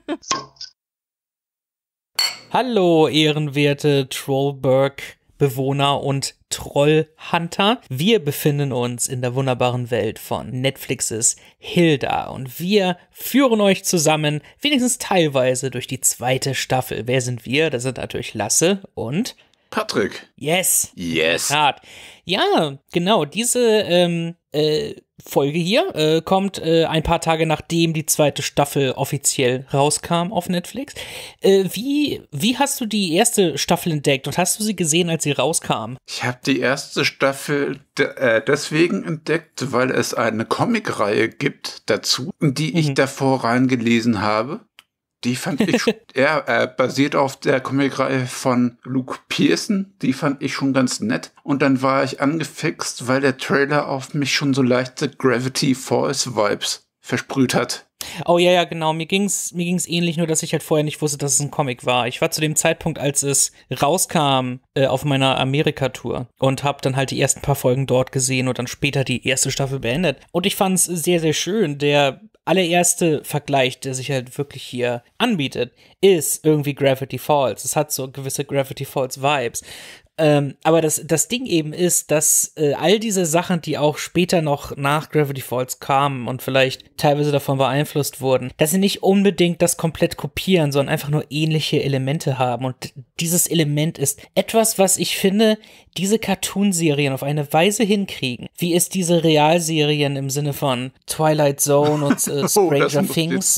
Hallo, ehrenwerte Trollberg-Bewohner und Trollhunter. Wir befinden uns in der wunderbaren Welt von Netflixes Hilda und wir führen euch zusammen, wenigstens teilweise, durch die 2. Staffel. Wer sind wir? Das sind natürlich Lasse und
Patrick.
Yes.
Yes.
Ja, genau. Diese Folge hier kommt ein paar Tage nachdem die 2. Staffel offiziell rauskam auf Netflix. Wie hast du die erste Staffel entdeckt und hast du sie gesehen, als sie rauskam?
Ich habe die erste Staffel deswegen entdeckt, weil es eine Comicreihe gibt dazu, die ich davor reingelesen habe. Die fand ich, basiert auf der Comicreihe von Luke Pearson. Die fand ich schon ganz nett. Und dann war ich angefixt, weil der Trailer auf mich schon so leichte Gravity Falls Vibes versprüht hat.
Oh ja, genau. Mir ging's ähnlich, nur dass ich halt vorher nicht wusste, dass es ein Comic war. Ich war zu dem Zeitpunkt, als es rauskam, auf meiner Amerika-Tour und habe dann halt die ersten paar Folgen dort gesehen und dann später die erste Staffel beendet. Und ich fand's sehr, sehr schön. Der allererste Vergleich, der sich halt wirklich hier anbietet, ist irgendwie Gravity Falls. Es hat so gewisse Gravity Falls Vibes. Aber das Ding eben ist, dass all diese Sachen, die auch später noch nach Gravity Falls kamen und vielleicht teilweise davon beeinflusst wurden, dass sie nicht unbedingt das komplett kopieren, sondern einfach nur ähnliche Elemente haben. Und dieses Element ist etwas, was ich finde, diese Cartoon-Serien auf eine Weise hinkriegen, wie es diese Realserien im Sinne von Twilight Zone und Stranger Things,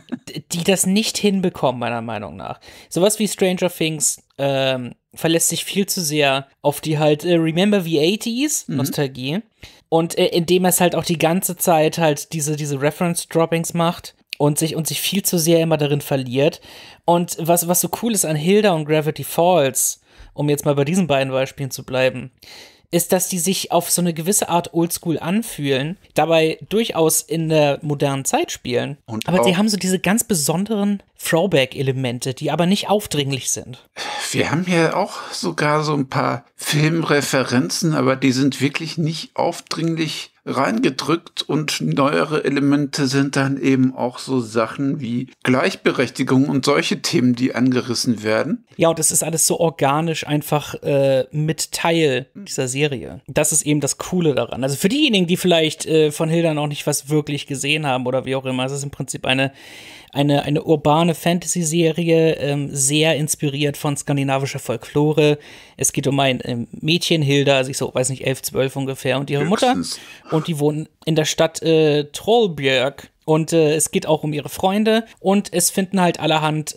die das nicht hinbekommen, meiner Meinung nach. Sowas wie Stranger Things verlässt sich viel zu sehr auf die halt Remember the 80s Nostalgie und indem es halt auch die ganze Zeit halt diese Reference-Droppings macht und sich viel zu sehr immer darin verliert. Und was so cool ist an Hilda und Gravity Falls, um jetzt mal bei diesen beiden Beispielen zu bleiben, ist, dass die sich auf so eine gewisse Art Oldschool anfühlen, dabei durchaus in der modernen Zeit spielen. Aber sie haben so diese ganz besonderen Throwback-Elemente, die aber nicht aufdringlich sind.
Wir haben hier auch sogar so ein paar Filmreferenzen, aber die sind wirklich nicht aufdringlich reingedrückt und neuere Elemente sind dann eben auch so Sachen wie Gleichberechtigung und solche Themen, die angerissen werden.
Ja, und das ist alles so organisch einfach mit Teil dieser Serie. Das ist eben das Coole daran. Also für diejenigen, die vielleicht von Hilda noch nicht was wirklich gesehen haben oder wie auch immer, es ist im Prinzip eine urbane Fantasy-Serie, sehr inspiriert von skandinavischer Folklore. Es geht um ein Mädchen, Hilda, also ich so, weiß nicht, 11, 12 ungefähr, und ihre Mutter. Und die wohnen in der Stadt Trollbjerg. Und es geht auch um ihre Freunde und es finden halt allerhand,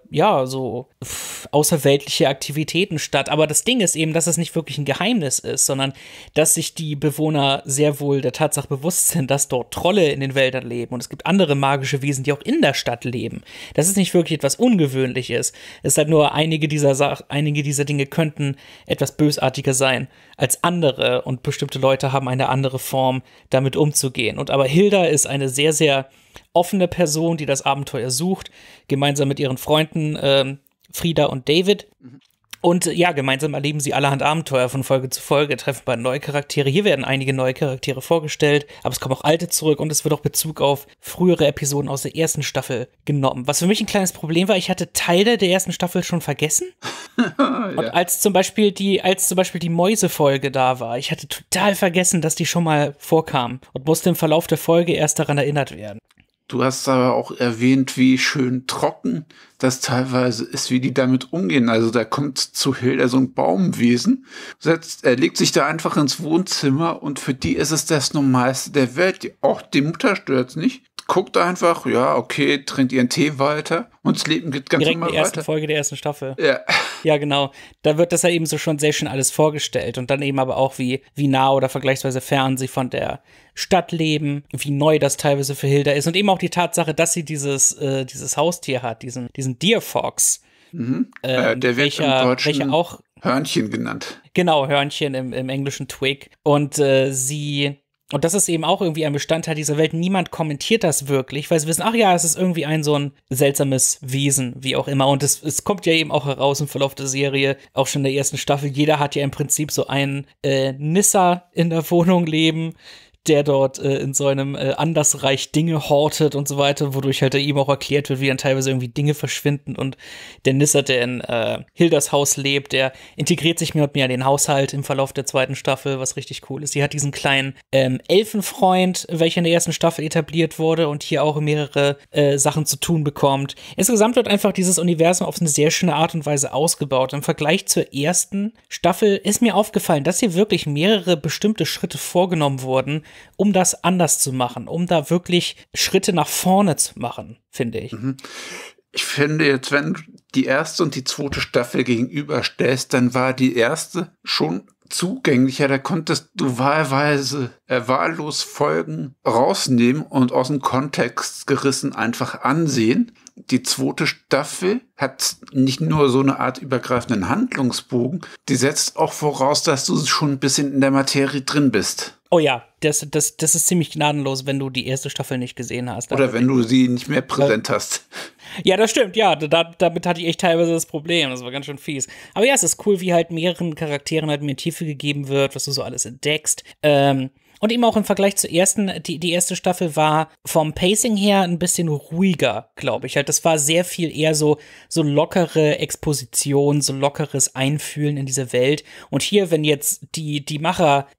so außerweltliche Aktivitäten statt. Aber das Ding ist eben, dass es nicht wirklich ein Geheimnis ist, sondern dass sich die Bewohner sehr wohl der Tatsache bewusst sind, dass dort Trolle in den Wäldern leben. Und es gibt andere magische Wesen, die auch in der Stadt leben. Das ist nicht wirklich etwas Ungewöhnliches. Es ist halt nur, einige dieser Dinge könnten etwas bösartiger sein als andere. Und bestimmte Leute haben eine andere Form, damit umzugehen. Und aber Hilda ist eine sehr, sehr offene Person, die das Abenteuer sucht, gemeinsam mit ihren Freunden Frieda und David. Und ja, gemeinsam erleben sie allerhand Abenteuer von Folge zu Folge, treffen bei neue Charaktere. Hier werden einige neue Charaktere vorgestellt, aber es kommen auch alte zurück und es wird auch Bezug auf frühere Episoden aus der ersten Staffel genommen. Was für mich ein kleines Problem war, ich hatte Teile der ersten Staffel schon vergessen. Ja. Und als zum Beispiel die Mäuse-Folge da war, ich hatte total vergessen, dass die schon mal vorkam und musste im Verlauf der Folge erst daran erinnert werden.
Du hast aber auch erwähnt, wie schön trocken das teilweise ist, wie die damit umgehen. Also da kommt zu Hilda so ein Baumwesen, er legt sich da einfach ins Wohnzimmer und für die ist es das Normalste der Welt. Auch die Mutter stört's nicht. Guckt einfach, ja, okay, trinkt ihren Tee weiter und das Leben geht ganz normal weiter.
Direkt in der ersten Folge der ersten Staffel.
Ja.
Ja, genau. Da wird das ja eben so schon sehr schön alles vorgestellt und dann eben aber auch, wie nah oder vergleichsweise fern sie von der Stadt leben, wie neu das teilweise für Hilda ist und eben auch die Tatsache, dass sie dieses Haustier hat, diesen Deer Fox.
Der wird im Deutschen
welcher auch
Hörnchen genannt.
Genau, Hörnchen im Englischen Twig. Und und das ist eben auch irgendwie ein Bestandteil dieser Welt. Niemand kommentiert das wirklich, weil sie wissen, ach ja, es ist irgendwie so ein seltsames Wesen, wie auch immer. Und es kommt ja eben auch heraus im Verlauf der Serie, auch schon in der ersten Staffel. Jeder hat ja im Prinzip so einen Nissa in der Wohnung leben, der dort in so einem Andersreich Dinge hortet und so weiter, wodurch halt ihm auch erklärt wird, wie dann teilweise irgendwie Dinge verschwinden. Und der Nissa, der in Hildas Haus lebt, der integriert sich mehr und mehr in den Haushalt im Verlauf der zweiten Staffel, was richtig cool ist. Sie hat diesen kleinen Elfenfreund, welcher in der ersten Staffel etabliert wurde und hier auch mehrere Sachen zu tun bekommt. Insgesamt wird einfach dieses Universum auf eine sehr schöne Art und Weise ausgebaut. Im Vergleich zur ersten Staffel ist mir aufgefallen, dass hier wirklich mehrere bestimmte Schritte vorgenommen wurden, um das anders zu machen, um da wirklich Schritte nach vorne zu machen, finde ich.
Ich finde jetzt, wenn du die erste und die zweite Staffel gegenüberstellst, dann war die erste schon zugänglicher, da konntest du wahlweise wahllos Folgen rausnehmen und aus dem Kontext gerissen einfach ansehen. Die zweite Staffel hat nicht nur so eine Art übergreifenden Handlungsbogen, die setzt auch voraus, dass du schon ein bisschen in der Materie drin bist.
Oh ja, das ist ziemlich gnadenlos, wenn du die erste Staffel nicht gesehen hast.
Oder wenn du sie nicht mehr präsent hast.
Ja, das stimmt, ja, damit hatte ich echt teilweise das Problem, das war ganz schön fies. Aber ja, es ist cool, wie halt mehreren Charakteren halt mehr Tiefe gegeben wird, was du so alles entdeckst. Und eben auch im Vergleich zur ersten, die erste Staffel war vom Pacing her ein bisschen ruhiger, glaube ich. Halt, das war sehr viel eher so lockere Exposition, so lockeres Einfühlen in diese Welt. Und hier, wenn jetzt die Macher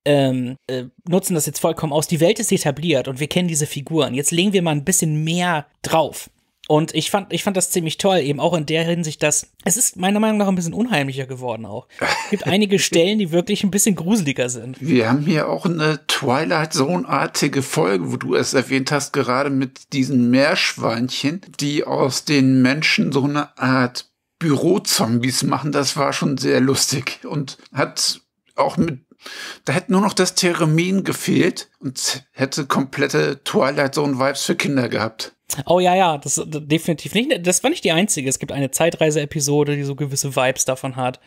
nutzen das jetzt vollkommen aus, die Welt ist etabliert und wir kennen diese Figuren. Jetzt legen wir mal ein bisschen mehr drauf. Und ich fand das ziemlich toll, eben auch in der Hinsicht, dass es ist meiner Meinung nach ein bisschen unheimlicher geworden auch. Es gibt einige Stellen, die wirklich ein bisschen gruseliger sind.
Wir haben hier auch eine Twilight Zone-artige Folge, wo du es erwähnt hast, gerade mit diesen Meerschweinchen, die aus den Menschen so eine Art Bürozombies machen. Das war schon sehr lustig und hat auch da hätte nur noch das Theremin gefehlt und hätte komplette Twilight Zone-Vibes für Kinder gehabt.
Oh ja, das definitiv nicht. Das war nicht die einzige. Es gibt eine Zeitreise-Episode, die so gewisse Vibes davon hat.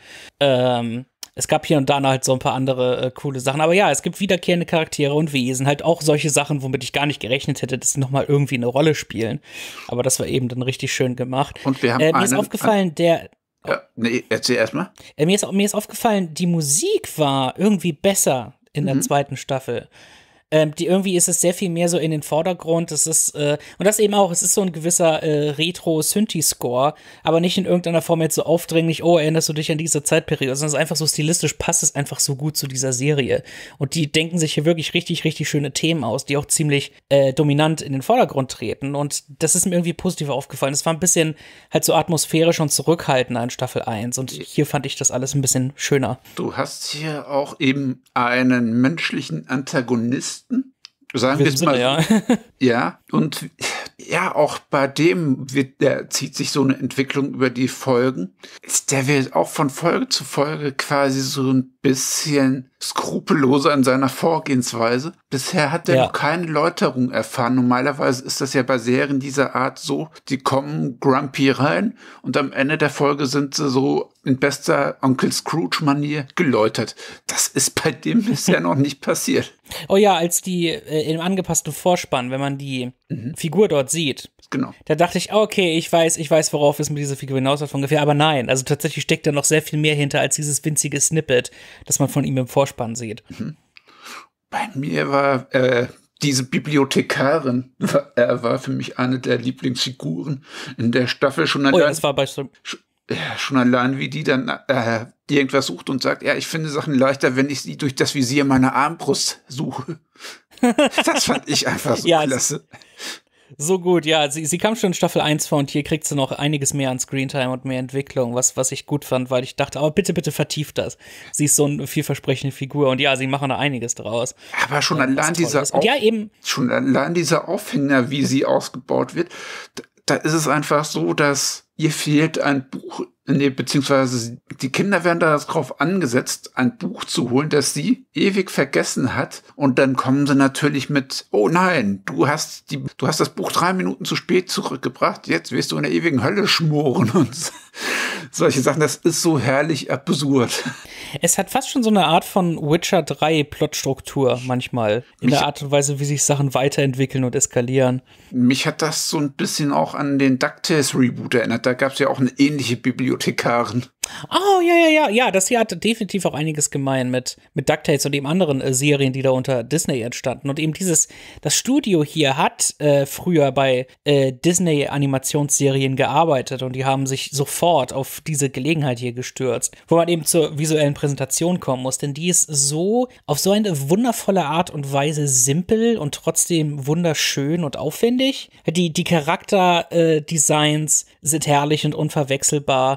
Es gab hier und da halt so ein paar andere coole Sachen. Aber ja, es gibt wiederkehrende Charaktere und Wesen. Halt auch solche Sachen, womit ich gar nicht gerechnet hätte, dass sie nochmal irgendwie eine Rolle spielen. Aber das war eben dann richtig schön gemacht.
Und wir haben
mir ist aufgefallen,
erzähl erstmal.
Mir ist aufgefallen, die Musik war irgendwie besser in der zweiten Staffel. Irgendwie ist es sehr viel mehr so in den Vordergrund. Es ist, und das eben auch, es ist so ein gewisser Retro-Synthi-Score, aber nicht in irgendeiner Form jetzt so aufdringlich, oh, erinnerst du dich an diese Zeitperiode, sondern es ist einfach so stilistisch, passt es einfach so gut zu dieser Serie. Und die denken sich hier wirklich richtig, richtig schöne Themen aus, die auch ziemlich dominant in den Vordergrund treten. Und das ist mir irgendwie positiv aufgefallen. Es war ein bisschen halt so atmosphärisch und zurückhaltender in Staffel 1. Und hier fand ich das alles ein bisschen schöner.
Du hast hier auch eben einen menschlichen Antagonisten. Sagen wir es mal.
Ja.
Ja, und ja, auch bei dem zieht sich so eine Entwicklung über die Folgen. Der wird auch von Folge zu Folge quasi so ein bisschen skrupelloser in seiner Vorgehensweise. Bisher hat er noch keine Läuterung erfahren. Normalerweise ist das ja bei Serien dieser Art so, die kommen grumpy rein und am Ende der Folge sind sie so in bester Onkel Scrooge-Manier geläutert. Das ist bei dem bisher noch nicht passiert.
Oh ja, als die im angepassten Vorspann, wenn man die Figur dort sieht,
Genau.
Da dachte ich, okay, ich weiß, worauf es mit dieser Figur hinausläuft ungefähr, aber nein, also tatsächlich steckt da noch sehr viel mehr hinter als dieses winzige Snippet, das man von ihm im Vorspann sieht.
Bei mir war diese Bibliothekarin war für mich eine der Lieblingsfiguren in der Staffel schon allein.
Oh ja, das war bei
schon allein, wie die dann irgendwas sucht und sagt, ja, ich finde Sachen leichter, wenn ich sie durch das Visier meiner Armbrust suche. Das fand ich einfach so klasse.
So gut, ja. Sie kam schon in Staffel 1 vor und hier kriegt sie noch einiges mehr an Screentime und mehr Entwicklung, was ich gut fand, weil ich dachte, aber bitte vertieft das. Sie ist so eine vielversprechende Figur und ja, sie machen da einiges draus.
Aber schon allein schon allein dieser Aufhänger, wie sie ausgebaut wird, da ist es einfach so, dass ihr fehlt ein Buch, beziehungsweise die Kinder werden da drauf angesetzt, ein Buch zu holen, das sie ewig vergessen hat. Und dann kommen sie natürlich mit, oh nein, du hast das Buch 3 Minuten zu spät zurückgebracht, jetzt wirst du in der ewigen Hölle schmoren und solche Sachen. Das ist so herrlich absurd.
Es hat fast schon so eine Art von Witcher 3 Plotstruktur manchmal. In der Art und Weise, wie sich Sachen weiterentwickeln und eskalieren.
Mich hat das so ein bisschen auch an den DuckTales Reboot erinnert. Da gab es ja auch eine ähnliche Bibliothekarin.
Oh, ja, das hier hat definitiv auch einiges gemein mit DuckTales und eben anderen Serien, die da unter Disney entstanden. Und eben das Studio hier hat früher bei Disney-Animationsserien gearbeitet und die haben sich sofort auf diese Gelegenheit hier gestürzt, wo man eben zur visuellen Präsentation kommen muss, denn die ist so auf so eine wundervolle Art und Weise simpel und trotzdem wunderschön und aufwendig. Die Charakterdesigns sind herrlich und unverwechselbar.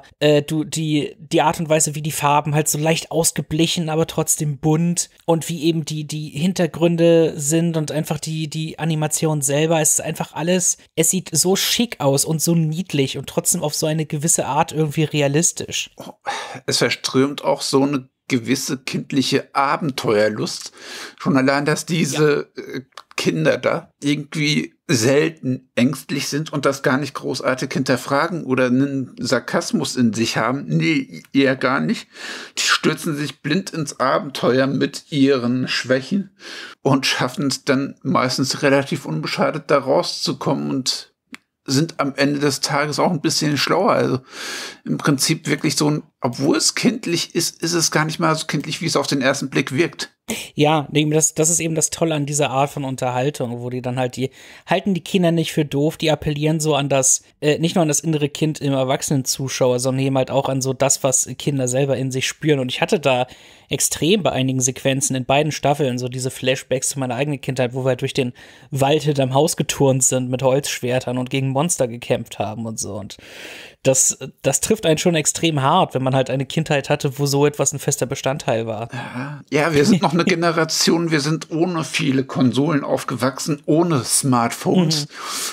Die Art und Weise, wie die Farben halt so leicht ausgeblichen, aber trotzdem bunt und wie eben die Hintergründe sind und einfach die Animation selber, es ist einfach alles, es sieht so schick aus und so niedlich und trotzdem auf so eine gewisse Art irgendwie realistisch.
Es verströmt auch so eine gewisse kindliche Abenteuerlust. Schon allein, dass diese Kinder da irgendwie selten ängstlich sind und das gar nicht großartig hinterfragen oder einen Sarkasmus in sich haben. Nee, eher gar nicht. Die stürzen sich blind ins Abenteuer mit ihren Schwächen und schaffen es dann meistens relativ unbeschadet da rauszukommen und sind am Ende des Tages auch ein bisschen schlauer. Also im Prinzip wirklich so obwohl es kindlich ist, ist es gar nicht mal so kindlich, wie es auf den ersten Blick wirkt.
Ja, das ist eben das Tolle an dieser Art von Unterhaltung, wo die dann halt, die halten die Kinder nicht für doof, die appellieren so an das, nicht nur an das innere Kind im erwachsenen Zuschauer, sondern eben halt auch an so das, was Kinder selber in sich spüren. Und ich hatte da extrem bei einigen Sequenzen in beiden Staffeln so diese Flashbacks zu meiner eigenen Kindheit, wo wir halt durch den Wald hinterm Haus geturnt sind mit Holzschwertern und gegen Monster gekämpft haben und so. Und das trifft einen schon extrem hart, wenn man halt eine Kindheit hatte, wo so etwas ein fester Bestandteil war.
Ja, wir sind noch eine Generation, wir sind ohne viele Konsolen aufgewachsen, ohne Smartphones.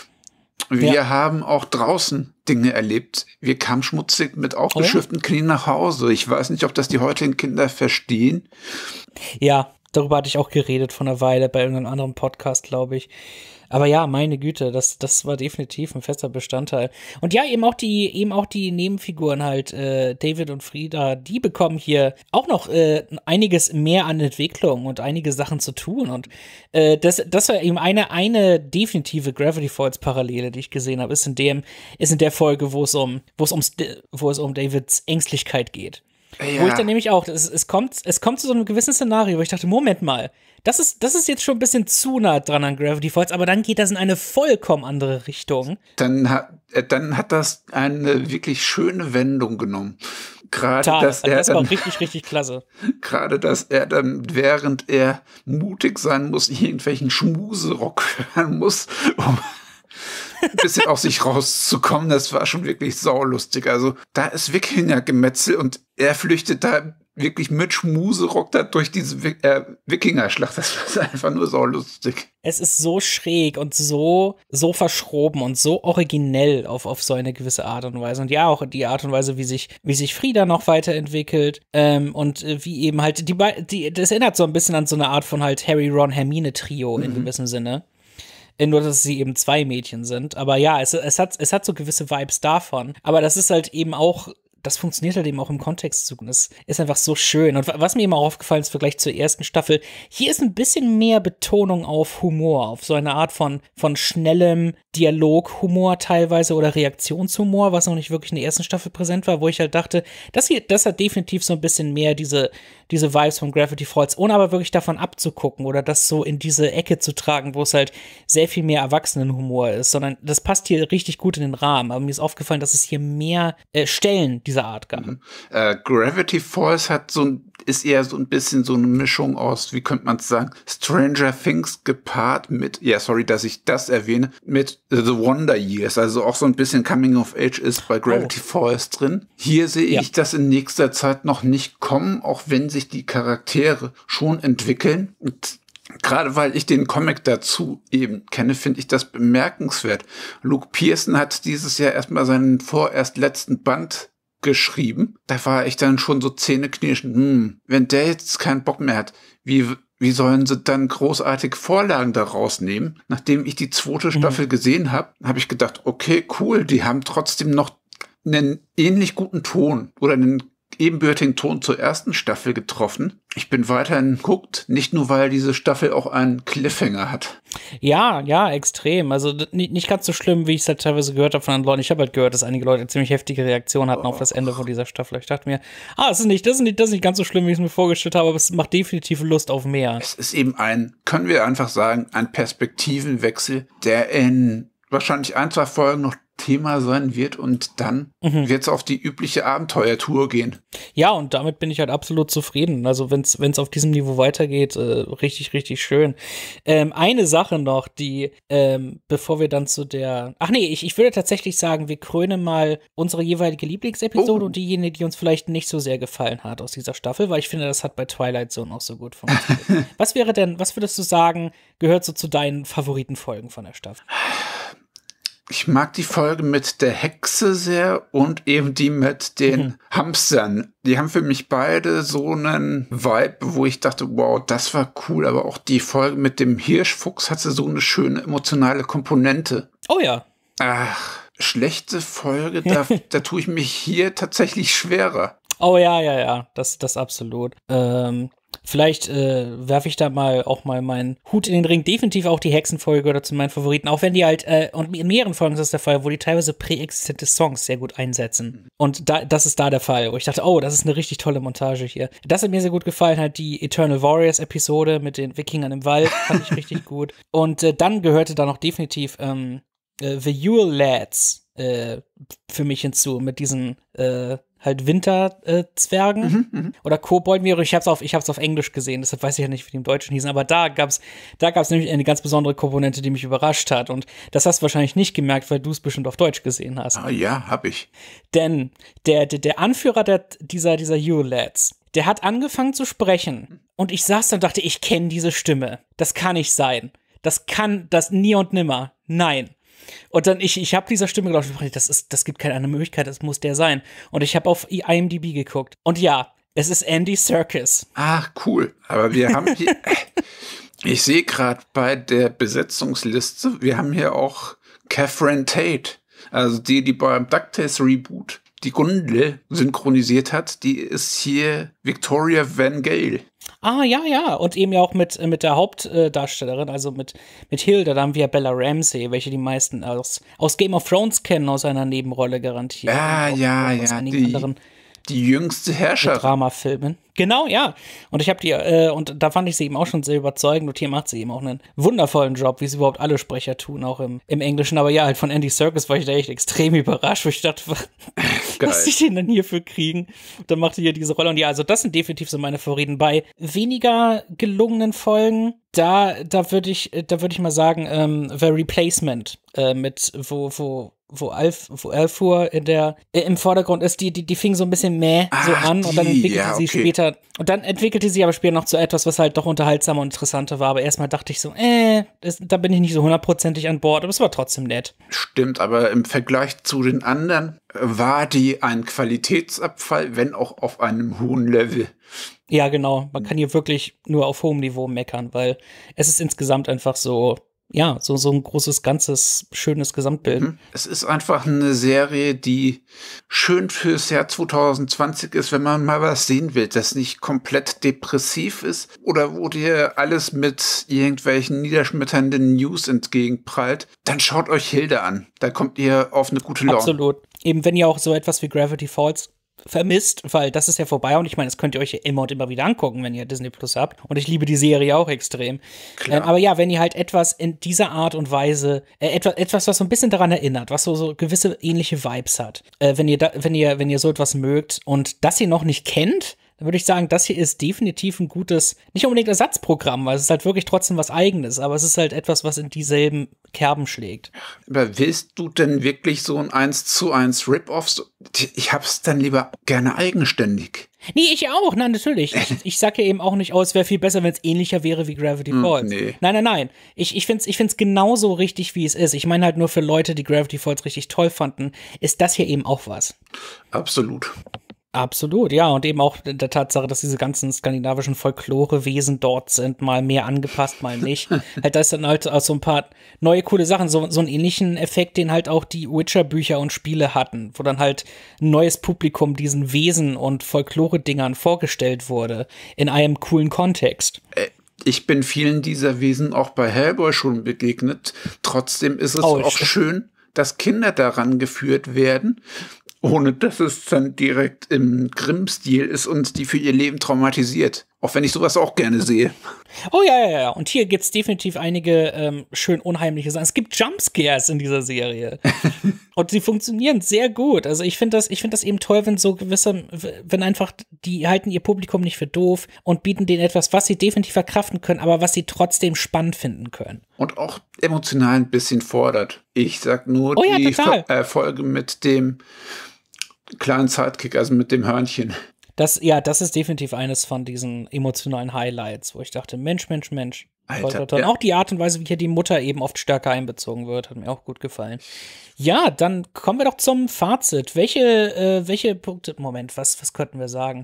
Wir haben auch draußen Dinge erlebt. Wir kamen schmutzig mit aufgeschürften Knien nach Hause. Ich weiß nicht, ob das die heutigen Kinder verstehen.
Ja, darüber hatte ich auch geredet vor einer Weile bei irgendeinem anderen Podcast, glaube ich. Aber ja, meine Güte, das war definitiv ein fester Bestandteil. Und ja, eben auch die Nebenfiguren halt, David und Frida, die bekommen hier auch noch einiges mehr an Entwicklung und einige Sachen zu tun. Und das war eben eine definitive Gravity Falls Parallele, die ich gesehen habe, ist in der Folge, wo es um Davids Ängstlichkeit geht. Ja. Wo ich dann nämlich auch, es kommt zu so einem gewissen Szenario, wo ich dachte, Moment mal, das ist jetzt schon ein bisschen zu nah dran an Gravity Falls, aber dann geht das in eine vollkommen andere Richtung.
Dann hat das eine wirklich schöne Wendung genommen. Das
war richtig, richtig klasse.
Gerade, dass er dann, während er mutig sein muss, irgendwelchen Schmuserock hören muss, um ein bisschen aus sich rauszukommen, das war schon wirklich saulustig. Also da ist Wikinger-Gemetzel und er flüchtet da wirklich mit Schmuserock da durch diese Wikingerschlacht. Das war einfach nur saulustig.
Es ist so schräg und so verschroben und so originell auf so eine gewisse Art und Weise. Und ja, auch die Art und Weise, wie sich Frida noch weiterentwickelt und wie eben halt das erinnert so ein bisschen an so eine Art von halt Harry, Ron, Hermine-Trio in gewissem Sinne. Nur, dass sie eben 2 Mädchen sind. Aber ja, es hat so gewisse Vibes davon. Aber das ist halt eben auch das funktioniert halt eben auch im Kontext zu. Das ist einfach so schön. Und was mir immer auch aufgefallen ist, im Vergleich zur ersten Staffel, hier ist ein bisschen mehr Betonung auf Humor, auf so eine Art von schnellem Dialoghumor teilweise oder Reaktionshumor, was noch nicht wirklich in der ersten Staffel präsent war, wo ich halt dachte, das hat definitiv so ein bisschen mehr diese Vibes von Gravity Falls, ohne aber wirklich davon abzugucken oder das so in diese Ecke zu tragen, wo es halt sehr viel mehr Erwachsenenhumor ist, sondern das passt hier richtig gut in den Rahmen. Aber mir ist aufgefallen, dass es hier mehr Stellen dieser Art gab.
Gravity Falls ist eher so ein bisschen so eine Mischung aus, wie könnte man es sagen, Stranger Things gepaart mit, sorry, dass ich das erwähne, mit The Wonder Years, also auch so ein bisschen Coming of Age ist bei Gravity Falls drin. Hier sehe ich das in nächster Zeit noch nicht kommen, auch wenn sich die Charaktere schon entwickeln. Und gerade weil ich den Comic dazu eben kenne, finde ich das bemerkenswert. Luke Pearson hat dieses Jahr erstmal seinen vorerst letzten Band geschrieben. Da war ich dann schon so zähneknirschend. Wenn der jetzt keinen Bock mehr hat, wie sollen sie dann großartige Vorlagen daraus nehmen? Nachdem ich die zweite Staffel gesehen habe, habe ich gedacht, okay, cool, die haben trotzdem noch einen ähnlich guten Ton oder einen ebenbürtigen Ton zur ersten Staffel getroffen. Ich bin weiterhin geguckt, nicht nur, weil diese Staffel auch einen Cliffhanger hat.
Ja, extrem. Also nicht ganz so schlimm, wie ich es halt teilweise gehört habe von anderen Leuten. Ich habe halt gehört, dass einige Leute ziemlich heftige Reaktionen hatten auf das Ende von dieser Staffel. Ich dachte mir, das ist nicht ganz so schlimm, wie ich es mir vorgestellt habe, aber es macht definitiv Lust auf mehr.
Es ist eben können wir einfach sagen, ein Perspektivenwechsel, der in wahrscheinlich 1-2 Folgen noch Thema sein wird und dann wird es auf die übliche Abenteuertour gehen.
Ja, und damit bin ich halt absolut zufrieden. Also wenn es auf diesem Niveau weitergeht, richtig, richtig schön. Eine Sache noch, die, bevor wir dann zu der, ich würde tatsächlich sagen, wir krönen mal unsere jeweilige Lieblingsepisode und diejenige, die uns vielleicht nicht so sehr gefallen hat aus dieser Staffel, weil ich finde, das hat bei Twilight Zone auch so gut funktioniert. Was würdest du sagen, gehört so zu deinen Favoritenfolgen von der Staffel?
Ich mag die Folge mit der Hexe sehr und eben die mit den Hamstern. Die haben für mich beide so einen Vibe, wo ich dachte, wow, das war cool. Aber auch die Folge mit dem Hirschfuchs hatte so eine schöne emotionale Komponente.
Oh ja.
Ach, schlechte Folge, da tue ich mich hier tatsächlich schwerer.
Oh ja, das absolut. Vielleicht werfe ich da auch mal meinen Hut in den Ring. Definitiv auch die Hexenfolge oder zu meinen Favoriten. Auch wenn die halt, und in mehreren Folgen ist das der Fall, wo die teilweise präexistente Songs sehr gut einsetzen. Und das ist da der Fall, wo ich dachte, das ist eine richtig tolle Montage hier. Das hat mir sehr gut gefallen, halt die Eternal Warriors Episode mit den Wikingern im Wald, fand ich richtig gut. Und dann gehörte da noch definitiv The Yule Lads für mich hinzu, mit diesen halt Winterzwergen oder Kobolden. Ich hab's auf Englisch gesehen, deshalb weiß ich ja nicht, wie die im Deutschen hießen, aber da gab's nämlich eine ganz besondere Komponente, die mich überrascht hat, und das hast du wahrscheinlich nicht gemerkt, weil du es bestimmt auf Deutsch gesehen hast.
Ah ja, hab ich.
Denn der Anführer dieser Yule Lads, der hat angefangen zu sprechen und ich saß da und dachte, ich kenne diese Stimme. Das kann nicht sein. Das nie und nimmer. Nein. Und dann, ich habe dieser Stimme gedacht, das gibt keine andere Möglichkeit, das muss der sein. Und ich habe auf IMDb geguckt. Und ja, es ist Andy Serkis.
Ach, cool. Aber wir haben hier, ich sehe gerade bei der Besetzungsliste, wir haben hier auch Catherine Tate. Also die beim DuckTales Reboot die Gundel synchronisiert hat, die ist hier Victoria Van Gale.
Ah, ja. Und eben ja auch mit der Hauptdarstellerin, also mit Hilda, da haben wir Bella Ramsey, welche die meisten aus Game of Thrones kennen, aus einer Nebenrolle garantiert.
Ja, die jüngste Herrscherin.
Dramafilmen. Genau, ja. Und ich habe die, und da fand ich sie eben auch schon sehr überzeugend, und hier macht sie eben auch einen wundervollen Job, wie sie überhaupt alle Sprecher tun, auch im Englischen. Aber ja, halt von Andy Serkis war ich da echt extrem überrascht, wo ich dachte, was die den denn hierfür kriegen? Und dann machte hier diese Rolle. Und ja, also das sind definitiv so meine Favoriten. Bei weniger gelungenen Folgen, da würde ich mal sagen, The Replacement, mit wo Alfur im Vordergrund ist, die fing so ein bisschen an und dann entwickelte sie später, und dann entwickelte sie aber später noch zu etwas, was halt doch unterhaltsamer und interessanter war. Aber erstmal dachte ich so, da bin ich nicht so 100%ig an Bord, aber es war trotzdem nett.
Stimmt, aber im Vergleich zu den anderen war die ein Qualitätsabfall, wenn auch auf einem hohen Level.
Ja, genau. Man kann hier wirklich nur auf hohem Niveau meckern, weil es ist insgesamt einfach so ja, so ein großes, ganzes, schönes Gesamtbild.
Es ist einfach eine Serie, die schön fürs Jahr 2020 ist, wenn man mal was sehen will, das nicht komplett depressiv ist oder wo dir alles mit irgendwelchen niederschmetternden News entgegenprallt, dann schaut euch Hilde an. Da kommt ihr auf eine gute Laune.
Absolut. Eben wenn ihr auch so etwas wie Gravity Falls vermisst, weil das ist ja vorbei und ich meine, das könnt ihr euch ja immer und immer wieder angucken, wenn ihr Disney Plus habt und ich liebe die Serie auch extrem. Aber ja, wenn ihr halt etwas in dieser Art und Weise, etwas, was so ein bisschen daran erinnert, was so gewisse ähnliche Vibes hat, wenn ihr so etwas mögt und das ihr noch nicht kennt, dann würde ich sagen, das hier ist definitiv ein gutes, nicht unbedingt Ersatzprogramm, weil es ist halt wirklich trotzdem was Eigenes, aber es ist halt etwas, was in dieselben Kerben schlägt.
Aber willst du denn wirklich so ein 1:1 Rip-Off? Ich hab's dann lieber gerne eigenständig.
Nee, ich auch, nein, natürlich. Ich sag ja eben auch nicht, es wäre viel besser, wenn es ähnlicher wäre wie Gravity Falls.
Nee.
Nein. Ich find's genauso richtig, wie es ist. Ich meine halt nur für Leute, die Gravity Falls richtig toll fanden, ist das hier eben auch was.
Absolut.
Absolut, ja, und eben auch der Tatsache, dass diese ganzen skandinavischen Folklorewesen dort sind, mal mehr angepasst, mal nicht. Halt, da ist dann halt auch so ein paar neue coole Sachen, so einen ähnlichen Effekt, den halt auch die Witcher-Bücher und Spiele hatten, wo dann halt ein neues Publikum diesen Wesen und Folklore-Dingern vorgestellt wurde, in einem coolen Kontext.
Ich bin vielen dieser Wesen auch bei Hellboy schon begegnet. Trotzdem ist es auch schön, dass Kinder daran geführt werden, ohne dass es dann direkt im Grimm-Stil ist und die für ihr Leben traumatisiert. Auch wenn ich sowas auch gerne sehe.
Oh ja. Und hier gibt's definitiv einige schön unheimliche Sachen. Es gibt Jumpscares in dieser Serie. Und sie funktionieren sehr gut. Also ich finde das eben toll, wenn einfach, die halten ihr Publikum nicht für doof und bieten denen etwas, was sie definitiv verkraften können, aber was sie trotzdem spannend finden können.
Und auch emotional ein bisschen fordert. Ich sag nur die Folge mit dem kleinen Sidekick, also mit dem Hörnchen.
Das ist definitiv eines von diesen emotionalen Highlights, wo ich dachte, Mensch.
Alter,
und auch die Art und Weise, wie hier die Mutter eben oft stärker einbezogen wird, hat mir auch gut gefallen. Ja, dann kommen wir doch zum Fazit. Welche Punkte, Moment, was könnten wir sagen?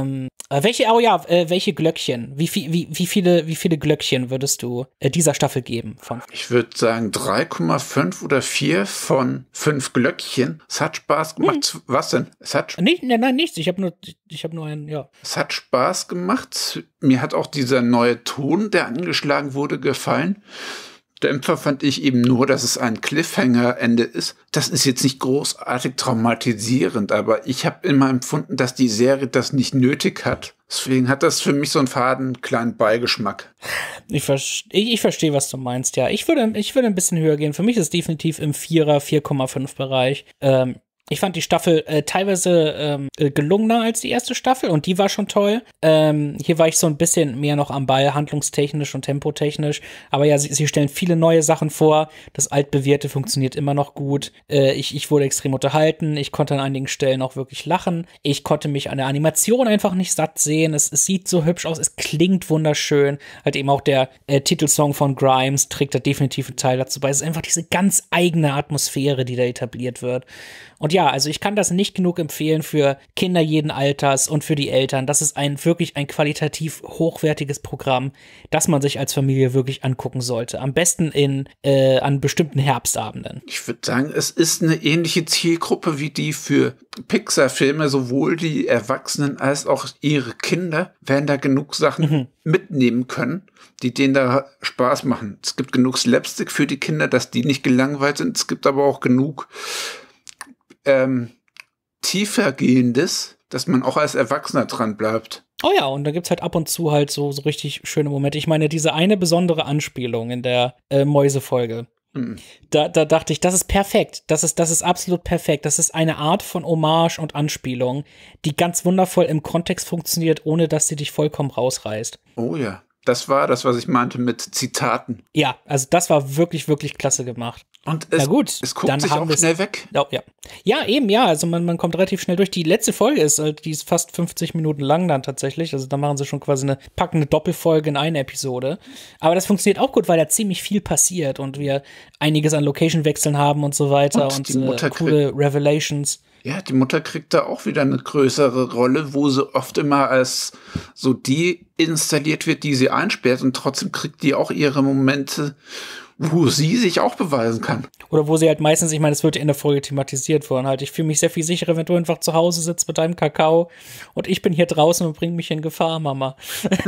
Welche Glöckchen? Wie viele Glöckchen würdest du dieser Staffel geben?
Ich würde sagen 3,5 oder 4 von 5 Glöckchen. Es hat Spaß gemacht. Was denn?
Nein, nichts. Ich habe nur einen, ja.
Es hat Spaß gemacht. Mir hat auch dieser neue Ton, der angeschlagen wurde, gefallen. Dämpfer fand ich eben nur, dass es ein Cliffhanger-Ende ist. Das ist jetzt nicht großartig traumatisierend, aber ich habe immer empfunden, dass die Serie das nicht nötig hat. Deswegen hat das für mich so einen faden kleinen Beigeschmack.
Ich verstehe, was du meinst, ja. Ich würde ein bisschen höher gehen. Für mich ist es definitiv im 4,5 Bereich. Ich fand die Staffel teilweise gelungener als die erste Staffel und die war schon toll. Hier war ich so ein bisschen mehr noch am Ball, handlungstechnisch und tempotechnisch. Aber ja, sie stellen viele neue Sachen vor. Das Altbewährte funktioniert immer noch gut. Ich wurde extrem unterhalten. Ich konnte an einigen Stellen auch wirklich lachen. Ich konnte mich an der Animation einfach nicht satt sehen. Es sieht so hübsch aus. Es klingt wunderschön. Halt eben auch der Titelsong von Grimes trägt da definitiv einen Teil dazu bei. Es ist einfach diese ganz eigene Atmosphäre, die da etabliert wird. Und ja, also ich kann das nicht genug empfehlen für Kinder jeden Alters und für die Eltern. Das ist wirklich ein qualitativ hochwertiges Programm, das man sich als Familie wirklich angucken sollte. Am besten an bestimmten Herbstabenden.
Ich würde sagen, es ist eine ähnliche Zielgruppe wie die für Pixar-Filme. Sowohl die Erwachsenen als auch ihre Kinder werden da genug Sachen mitnehmen können, die denen da Spaß machen. Es gibt genug Slapstick für die Kinder, dass die nicht gelangweilt sind. Es gibt aber auch genug tiefergehendes, dass man auch als Erwachsener dran bleibt.
Oh ja, und da gibt's halt ab und zu halt so richtig schöne Momente. Ich meine, diese eine besondere Anspielung in der Mäusefolge. Da dachte ich, das ist perfekt. Das ist absolut perfekt. Das ist eine Art von Hommage und Anspielung, die ganz wundervoll im Kontext funktioniert, ohne dass sie dich vollkommen rausreißt.
Oh ja. Das war das, was ich meinte mit Zitaten.
Ja, also das war wirklich, wirklich klasse gemacht.
Und es guckt
dann
sich auch schnell weg.
Oh, ja. Ja, eben, ja. Also man kommt relativ schnell durch. Die letzte Folge die ist fast 50 Minuten lang dann tatsächlich. Also da machen sie schon quasi eine packende Doppelfolge in eine Episode. Aber das funktioniert auch gut, weil da ziemlich viel passiert und wir einiges an Location-Wechseln haben und so weiter und coole Revelations.
Ja, die Mutter kriegt da auch wieder eine größere Rolle, wo sie oft immer als so die installiert wird, die sie einsperrt und trotzdem kriegt die auch ihre Momente, wo sie sich auch beweisen kann.
Oder wo sie halt meistens, ich meine, es wird ja in der Folge thematisiert worden, halt, ich fühle mich sehr viel sicherer, wenn du einfach zu Hause sitzt mit deinem Kakao und ich bin hier draußen und bringe mich in Gefahr, Mama.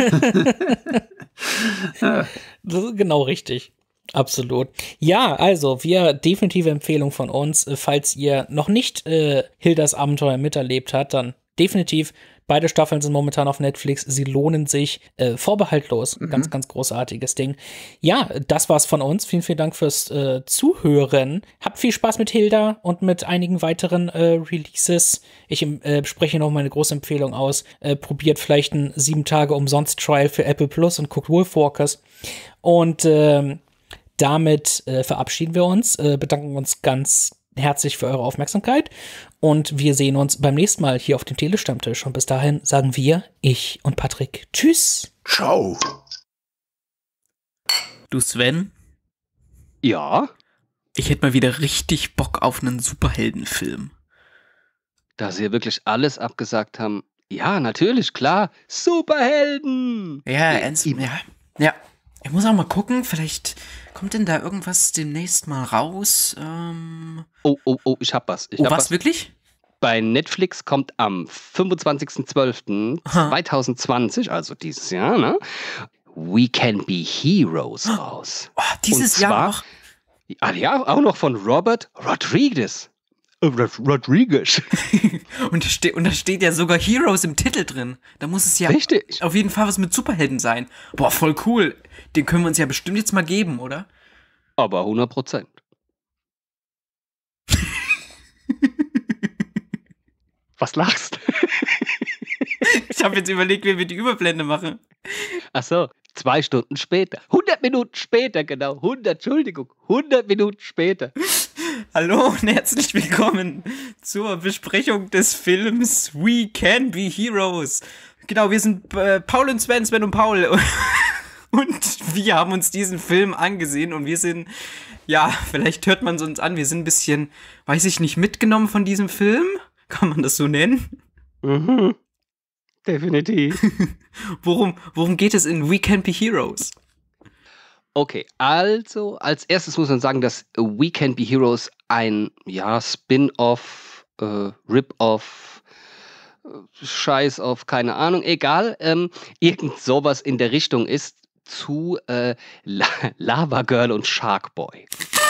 Das ist genau richtig. Absolut. Ja, also, definitive Empfehlung von uns, falls ihr noch nicht Hildas Abenteuer miterlebt habt, dann definitiv. Beide Staffeln sind momentan auf Netflix. Sie lohnen sich vorbehaltlos. Ganz, ganz großartiges Ding. Ja, das war's von uns. Vielen, vielen Dank fürs Zuhören. Habt viel Spaß mit Hilda und mit einigen weiteren Releases. Ich spreche noch meine große Empfehlung aus. Probiert vielleicht ein 7-Tage-Umsonst-Trial für Apple Plus und guckt Wolfwalkers. Und damit verabschieden wir uns, bedanken uns ganz herzlich für eure Aufmerksamkeit und wir sehen uns beim nächsten Mal hier auf dem Telestammtisch. Und bis dahin sagen wir, ich und Patrick, tschüss.
Ciao.
Du Sven?
Ja?
Ich hätte mal wieder richtig Bock auf einen Superheldenfilm.
Da sie ja wirklich alles abgesagt haben. Ja, natürlich, klar. Superhelden!
Ja, ja. Ich muss auch mal gucken, vielleicht kommt denn da irgendwas demnächst mal raus?
Oh, ich hab was.
Was, wirklich?
Bei Netflix kommt am 25.12.2020, also dieses Jahr, ne? We Can Be Heroes raus.
Oh, dieses Jahr noch?
Ja, auch noch von Robert Rodriguez. Rodriguez.
Und da steht ja sogar Heroes im Titel drin. Da muss es ja
Richtig.
Auf jeden Fall was mit Superhelden sein. Boah, voll cool. Den können wir uns ja bestimmt jetzt mal geben, oder?
Aber 100%. Was lachst?
Ich habe jetzt überlegt, wie wir die Überblende machen.
Ach so, 2 Stunden später. 100 Minuten später, genau. 100 Minuten später.
Hallo und herzlich willkommen zur Besprechung des Films We Can Be Heroes. Genau, wir sind Paul und Sven und Paul. Und wir haben uns diesen Film angesehen und wir sind, ja, vielleicht hört man es uns an, wir sind ein bisschen, weiß ich nicht, mitgenommen von diesem Film. Kann man das so nennen?
Mhm. Definitiv.
Worum geht es in We Can Be Heroes?
Okay, also als erstes muss man sagen, dass We Can Be Heroes ein Spin-off, Rip-off, Scheiß-off, keine Ahnung, egal, irgend sowas in der Richtung ist zu Lava Girl und Shark Boy.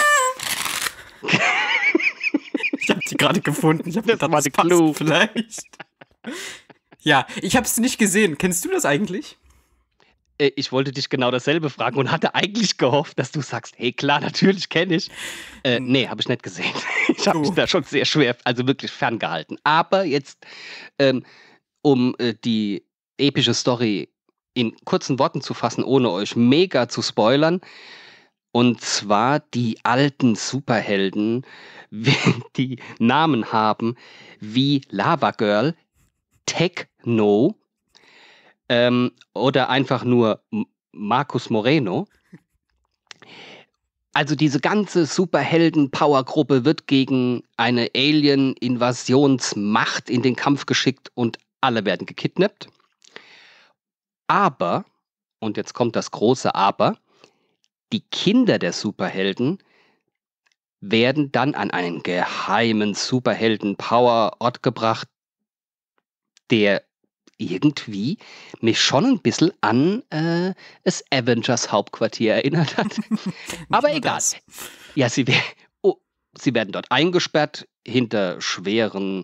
Ich habe die gerade gefunden. Ich habe gedacht, das passt vielleicht. Ja, ich habe es nicht gesehen. Kennst du das eigentlich?
Ich wollte dich genau dasselbe fragen und hatte eigentlich gehofft, dass du sagst, hey klar, natürlich kenne ich. Nee, habe ich nicht gesehen. Ich habe mich da schon sehr schwer, also wirklich ferngehalten. Aber jetzt, um die epische Story in kurzen Worten zu fassen, ohne euch mega zu spoilern. Und zwar die alten Superhelden, die Namen haben wie Lava Girl, Techno oder einfach nur Marcus Moreno. Also diese ganze Superhelden-Power-Gruppe wird gegen eine Alien-Invasionsmacht in den Kampf geschickt und alle werden gekidnappt. Aber, und jetzt kommt das große Aber, die Kinder der Superhelden werden dann an einen geheimen Superhelden-Power-Ort gebracht, der irgendwie mich schon ein bisschen an das Avengers-Hauptquartier erinnert hat. Aber egal. Das. Ja, sie werden dort eingesperrt hinter schweren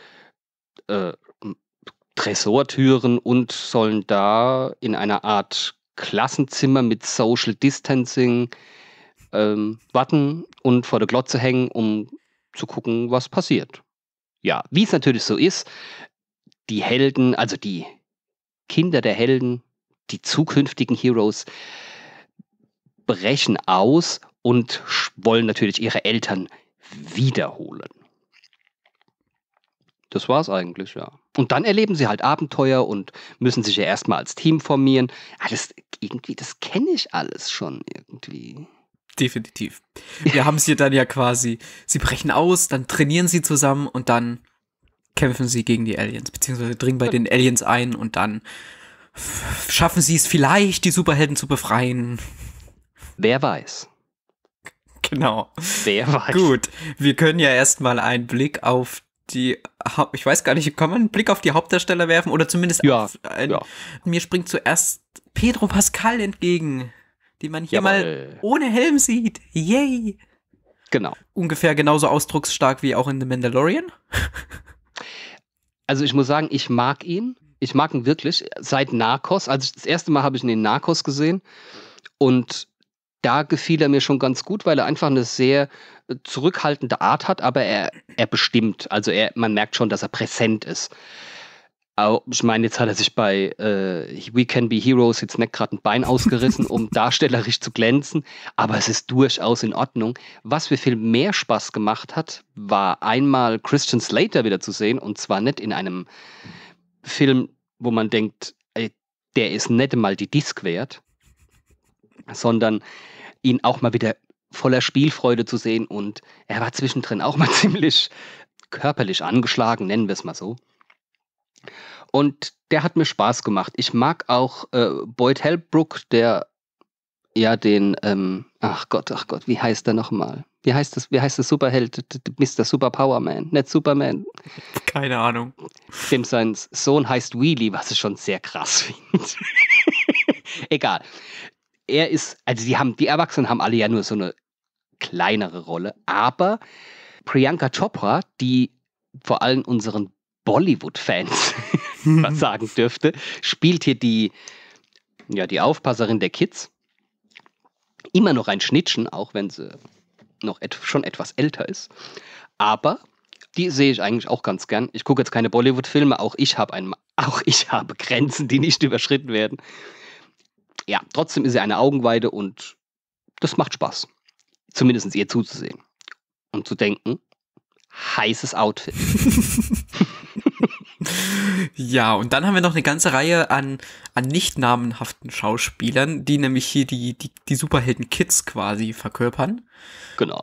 Tresortüren und sollen da in einer Art Klassenzimmer mit Social Distancing warten und vor der Glotze hängen, um zu gucken, was passiert. Ja, wie es natürlich so ist, die Helden, also die Kinder der Helden, die zukünftigen Heroes, brechen aus und wollen natürlich ihre Eltern wiederholen. Das war's eigentlich, ja. Und dann erleben sie halt Abenteuer und müssen sich ja erstmal als Team formieren. Alles irgendwie, das kenne ich alles schon irgendwie.
Definitiv. Wir haben es hier dann ja quasi, sie brechen aus, dann trainieren sie zusammen und dann kämpfen sie gegen die Aliens, beziehungsweise dringen bei den Aliens ein und dann schaffen sie es vielleicht, die Superhelden zu befreien.
Wer weiß.
Genau.
Wer weiß.
Gut, wir können ja erstmal einen Blick auf ich weiß gar nicht, kann man einen Blick auf die Hauptdarsteller werfen oder zumindest Mir springt zuerst Pedro Pascal entgegen, den man hier mal ohne Helm sieht. Yay!
Genau.
Ungefähr genauso ausdrucksstark wie auch in The Mandalorian.
Also ich muss sagen, ich mag ihn. Ich mag ihn wirklich seit Narcos. Also das erste Mal habe ich ihn in Narcos gesehen und da gefiel er mir schon ganz gut, weil er einfach eine sehr zurückhaltende Art hat, aber er bestimmt. Also man merkt schon, dass er präsent ist. Ich meine, jetzt hat er sich bei We Can Be Heroes jetzt nicht gerade ein Bein ausgerissen, um darstellerisch zu glänzen, aber es ist durchaus in Ordnung. Was mir viel mehr Spaß gemacht hat, war einmal Christian Slater wieder zu sehen und zwar nicht in einem Film, wo man denkt, der ist nicht mal die Disc wert, sondern ihn auch mal wieder voller Spielfreude zu sehen und er war zwischendrin auch mal ziemlich körperlich angeschlagen, nennen wir es mal so. Und der hat mir Spaß gemacht. Ich mag auch Boyd Holbrook, der ja den, ach Gott, wie heißt der nochmal? Wie heißt das Superheld? Mr. Superpowerman, nicht Superman.
Keine Ahnung.
Dem sein Sohn heißt Wheelie, was ich schon sehr krass finde. Egal. Er ist, also die Erwachsenen haben alle ja nur so eine kleinere Rolle, aber Priyanka Chopra, die vor allem unseren Bollywood-Fans was sagen dürfte, spielt hier die Aufpasserin der Kids. Immer noch ein Schnittchen, auch wenn sie noch schon etwas älter ist. Aber die sehe ich eigentlich auch ganz gern. Ich gucke jetzt keine Bollywood-Filme, auch ich habe Grenzen, die nicht überschritten werden. Ja, trotzdem ist sie eine Augenweide und das macht Spaß. Zumindest ihr zuzusehen. Und zu denken, heißes Outfit.
Ja, und dann haben wir noch eine ganze Reihe an nicht namenhaften Schauspielern, die nämlich hier die Superhelden-Kids quasi verkörpern.
Genau.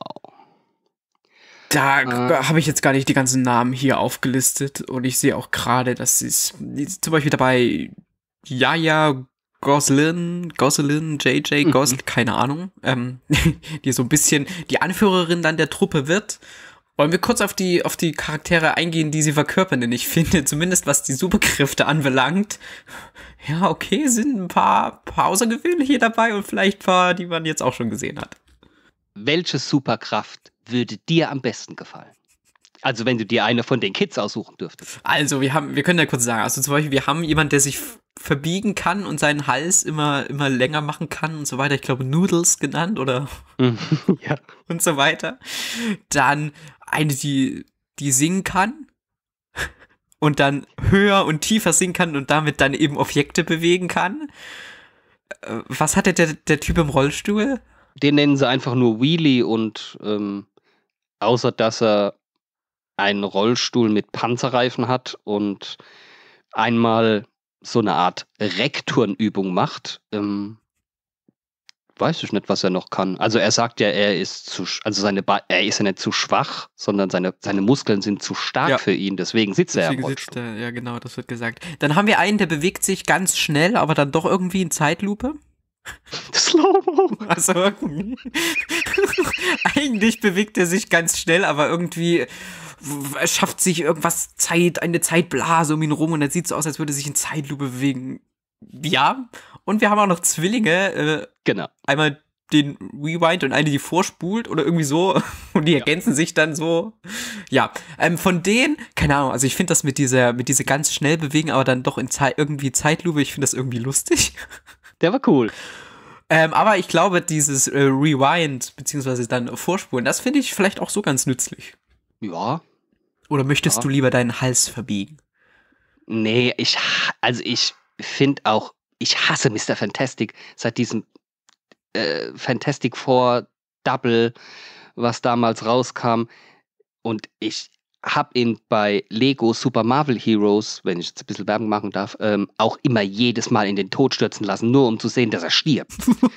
Da habe ich jetzt gar nicht die ganzen Namen hier aufgelistet und ich sehe auch gerade, dass ist zum Beispiel dabei Yaya Gosselin, JJ Gosselin, keine Ahnung, die so ein bisschen die Anführerin dann der Truppe wird. Wollen wir kurz auf die Charaktere eingehen, die sie verkörpern? Denn ich finde, zumindest was die Superkräfte anbelangt, ja, okay, sind ein paar außergewöhnliche dabei und vielleicht ein paar, die man jetzt auch schon gesehen hat.
Welche Superkraft würde dir am besten gefallen? Also wenn du dir eine von den Kids aussuchen dürftest.
Also wir können ja kurz sagen, also zum Beispiel, wir haben jemanden, der sich verbiegen kann und seinen Hals immer länger machen kann und so weiter. Ich glaube, Noodles genannt oder
ja.
Und so weiter. Dann eine, die singen kann und dann höher und tiefer singen kann und damit dann eben Objekte bewegen kann. Was hatte der Typ im Rollstuhl?
Den nennen sie einfach nur Wheelie und außer dass er einen Rollstuhl mit Panzerreifen hat und einmal so eine Art Reckturnübung macht, weiß ich nicht, was er noch kann. Also er sagt ja, er ist ja nicht zu schwach, sondern seine Muskeln sind zu stark für ihn, deswegen sitzt er im Rollstuhl.
Ja, genau, das wird gesagt. Dann haben wir einen, der bewegt sich ganz schnell, aber dann doch irgendwie in Zeitlupe.
Slow-Mo.
Also eigentlich bewegt er sich ganz schnell, aber irgendwie schafft sich irgendwas eine Zeitblase um ihn rum und dann sieht es so aus, als würde er sich in Zeitlupe bewegen. Ja, und wir haben auch noch Zwillinge.
Genau.
Einmal den Rewind und eine, die vorspult oder irgendwie so. Und die ergänzen sich dann so. Ja, von denen, keine Ahnung, also ich finde das mit dieser ganz schnell bewegen, aber dann doch in irgendwie Zeitlupe, ich finde das irgendwie lustig.
Der war cool.
Aber ich glaube, dieses Rewind, beziehungsweise dann Vorspulen, das finde ich vielleicht auch so ganz nützlich.
Ja.
Oder möchtest du lieber deinen Hals verbiegen?
Nee, ich finde auch, ich hasse Mr. Fantastic seit diesem Fantastic Four Double, was damals rauskam. Und ich habe ihn bei Lego Super Marvel Heroes, wenn ich jetzt ein bisschen Werbung machen darf, auch immer jedes Mal in den Tod stürzen lassen, nur um zu sehen, dass er stirbt.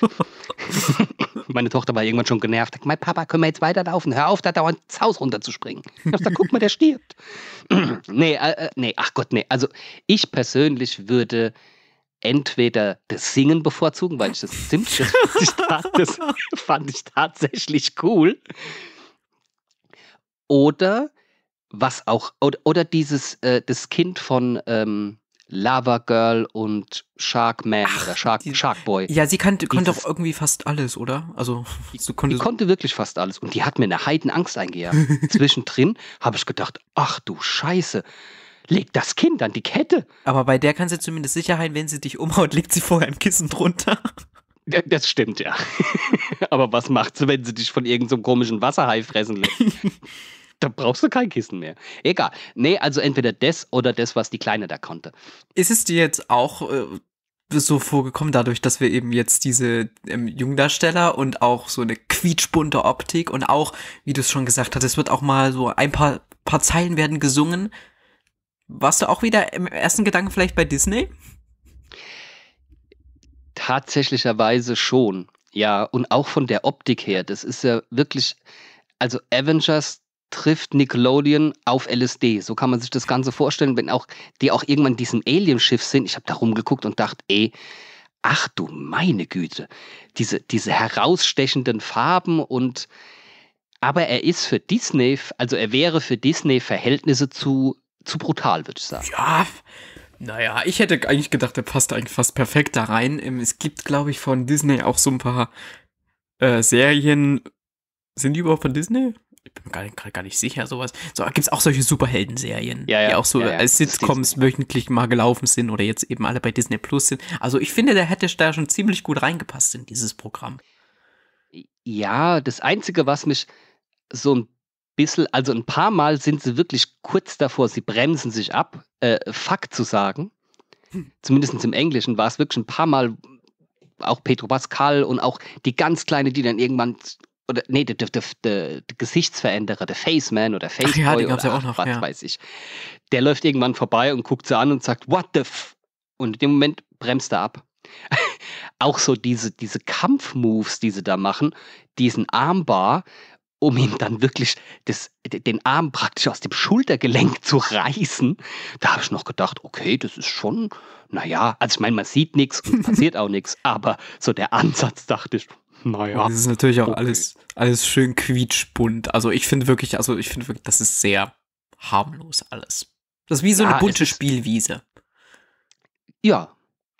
Meine Tochter war irgendwann schon genervt. Mein Papa, können wir jetzt weiterlaufen? Hör auf, da dauernd ins Haus runterzuspringen. Ich dachte, guck mal, der stirbt. Nee, ach Gott, nee. Also ich persönlich würde entweder das Singen bevorzugen, weil ich das das fand ich tatsächlich cool. Oder was auch, oder dieses, das Kind von Lava Girl und Sharkman oder Sharkboy.
Ja, sie konnte auch irgendwie fast alles, oder? Also,
die konnte wirklich fast alles. Und die hat mir eine Heidenangst eingejagt. Zwischendrin habe ich gedacht, ach du Scheiße, leg das Kind an die Kette.
Aber bei der kannst du zumindest sicher sein, wenn sie dich umhaut, legt sie vorher ein Kissen drunter.
Das stimmt, ja. Aber was macht sie, wenn sie dich von irgendeinem so komischen Wasserhai fressen lässt? Da brauchst du kein Kissen mehr. Egal. Nee, also entweder das oder das, was die Kleine da konnte.
Ist es dir jetzt auch so vorgekommen, dadurch, dass wir eben jetzt diese Jungdarsteller und auch so eine quietschbunte Optik und auch, wie du es schon gesagt hast, es wird auch mal so ein paar Zeilen werden gesungen. Warst du auch wieder im ersten Gedanken vielleicht bei Disney?
Tatsächlicherweise schon. Ja, und auch von der Optik her. Das ist ja wirklich, also Avengers trifft Nickelodeon auf LSD. So kann man sich das Ganze vorstellen, wenn auch die auch irgendwann in diesem Alien-Schiff sind. Ich habe da rumgeguckt und dachte, ach du meine Güte, diese herausstechenden Farben aber er ist für Disney, also er wäre für Disney-Verhältnisse zu brutal, würde ich sagen.
Ja, naja, ich hätte eigentlich gedacht, er passt eigentlich fast perfekt da rein. Es gibt, glaube ich, von Disney auch so ein paar Serien. Sind die überhaupt von Disney? Ich bin mir gar nicht sicher, sowas. So, gibt es auch solche Superhelden-Serien, die auch so als Sitcoms wöchentlich mal gelaufen sind oder jetzt eben alle bei Disney Plus sind. Also ich finde, der hätte da schon ziemlich gut reingepasst in dieses Programm.
Ja, das Einzige, was mich so ein bisschen, also ein paar Mal sind sie wirklich kurz davor, sie bremsen sich ab, Fuck zu sagen. Zumindest im Englischen war es wirklich ein paar Mal, auch Pedro Pascal und auch die ganz Kleine, die dann irgendwann oder nee, der Gesichtsveränderer, der Faceman oder Faceboy
ja, den gab's
oder
ja auch noch,
was weiß ich. Der läuft irgendwann vorbei und guckt sie an und sagt, what the f? Und in dem Moment bremst er ab. Auch so diese Kampfmoves, die sie da machen, diesen Armbar, um ihm dann wirklich den Arm praktisch aus dem Schultergelenk zu reißen. Da habe ich noch gedacht, okay, das ist schon, naja, also ich meine, man sieht nichts und passiert auch nichts, aber so der Ansatz, dachte ich, naja.
Das ist natürlich auch
okay.
alles schön quietschbunt. Also ich finde wirklich, das ist sehr harmlos alles. Das ist wie so eine bunte Spielwiese.
Ja,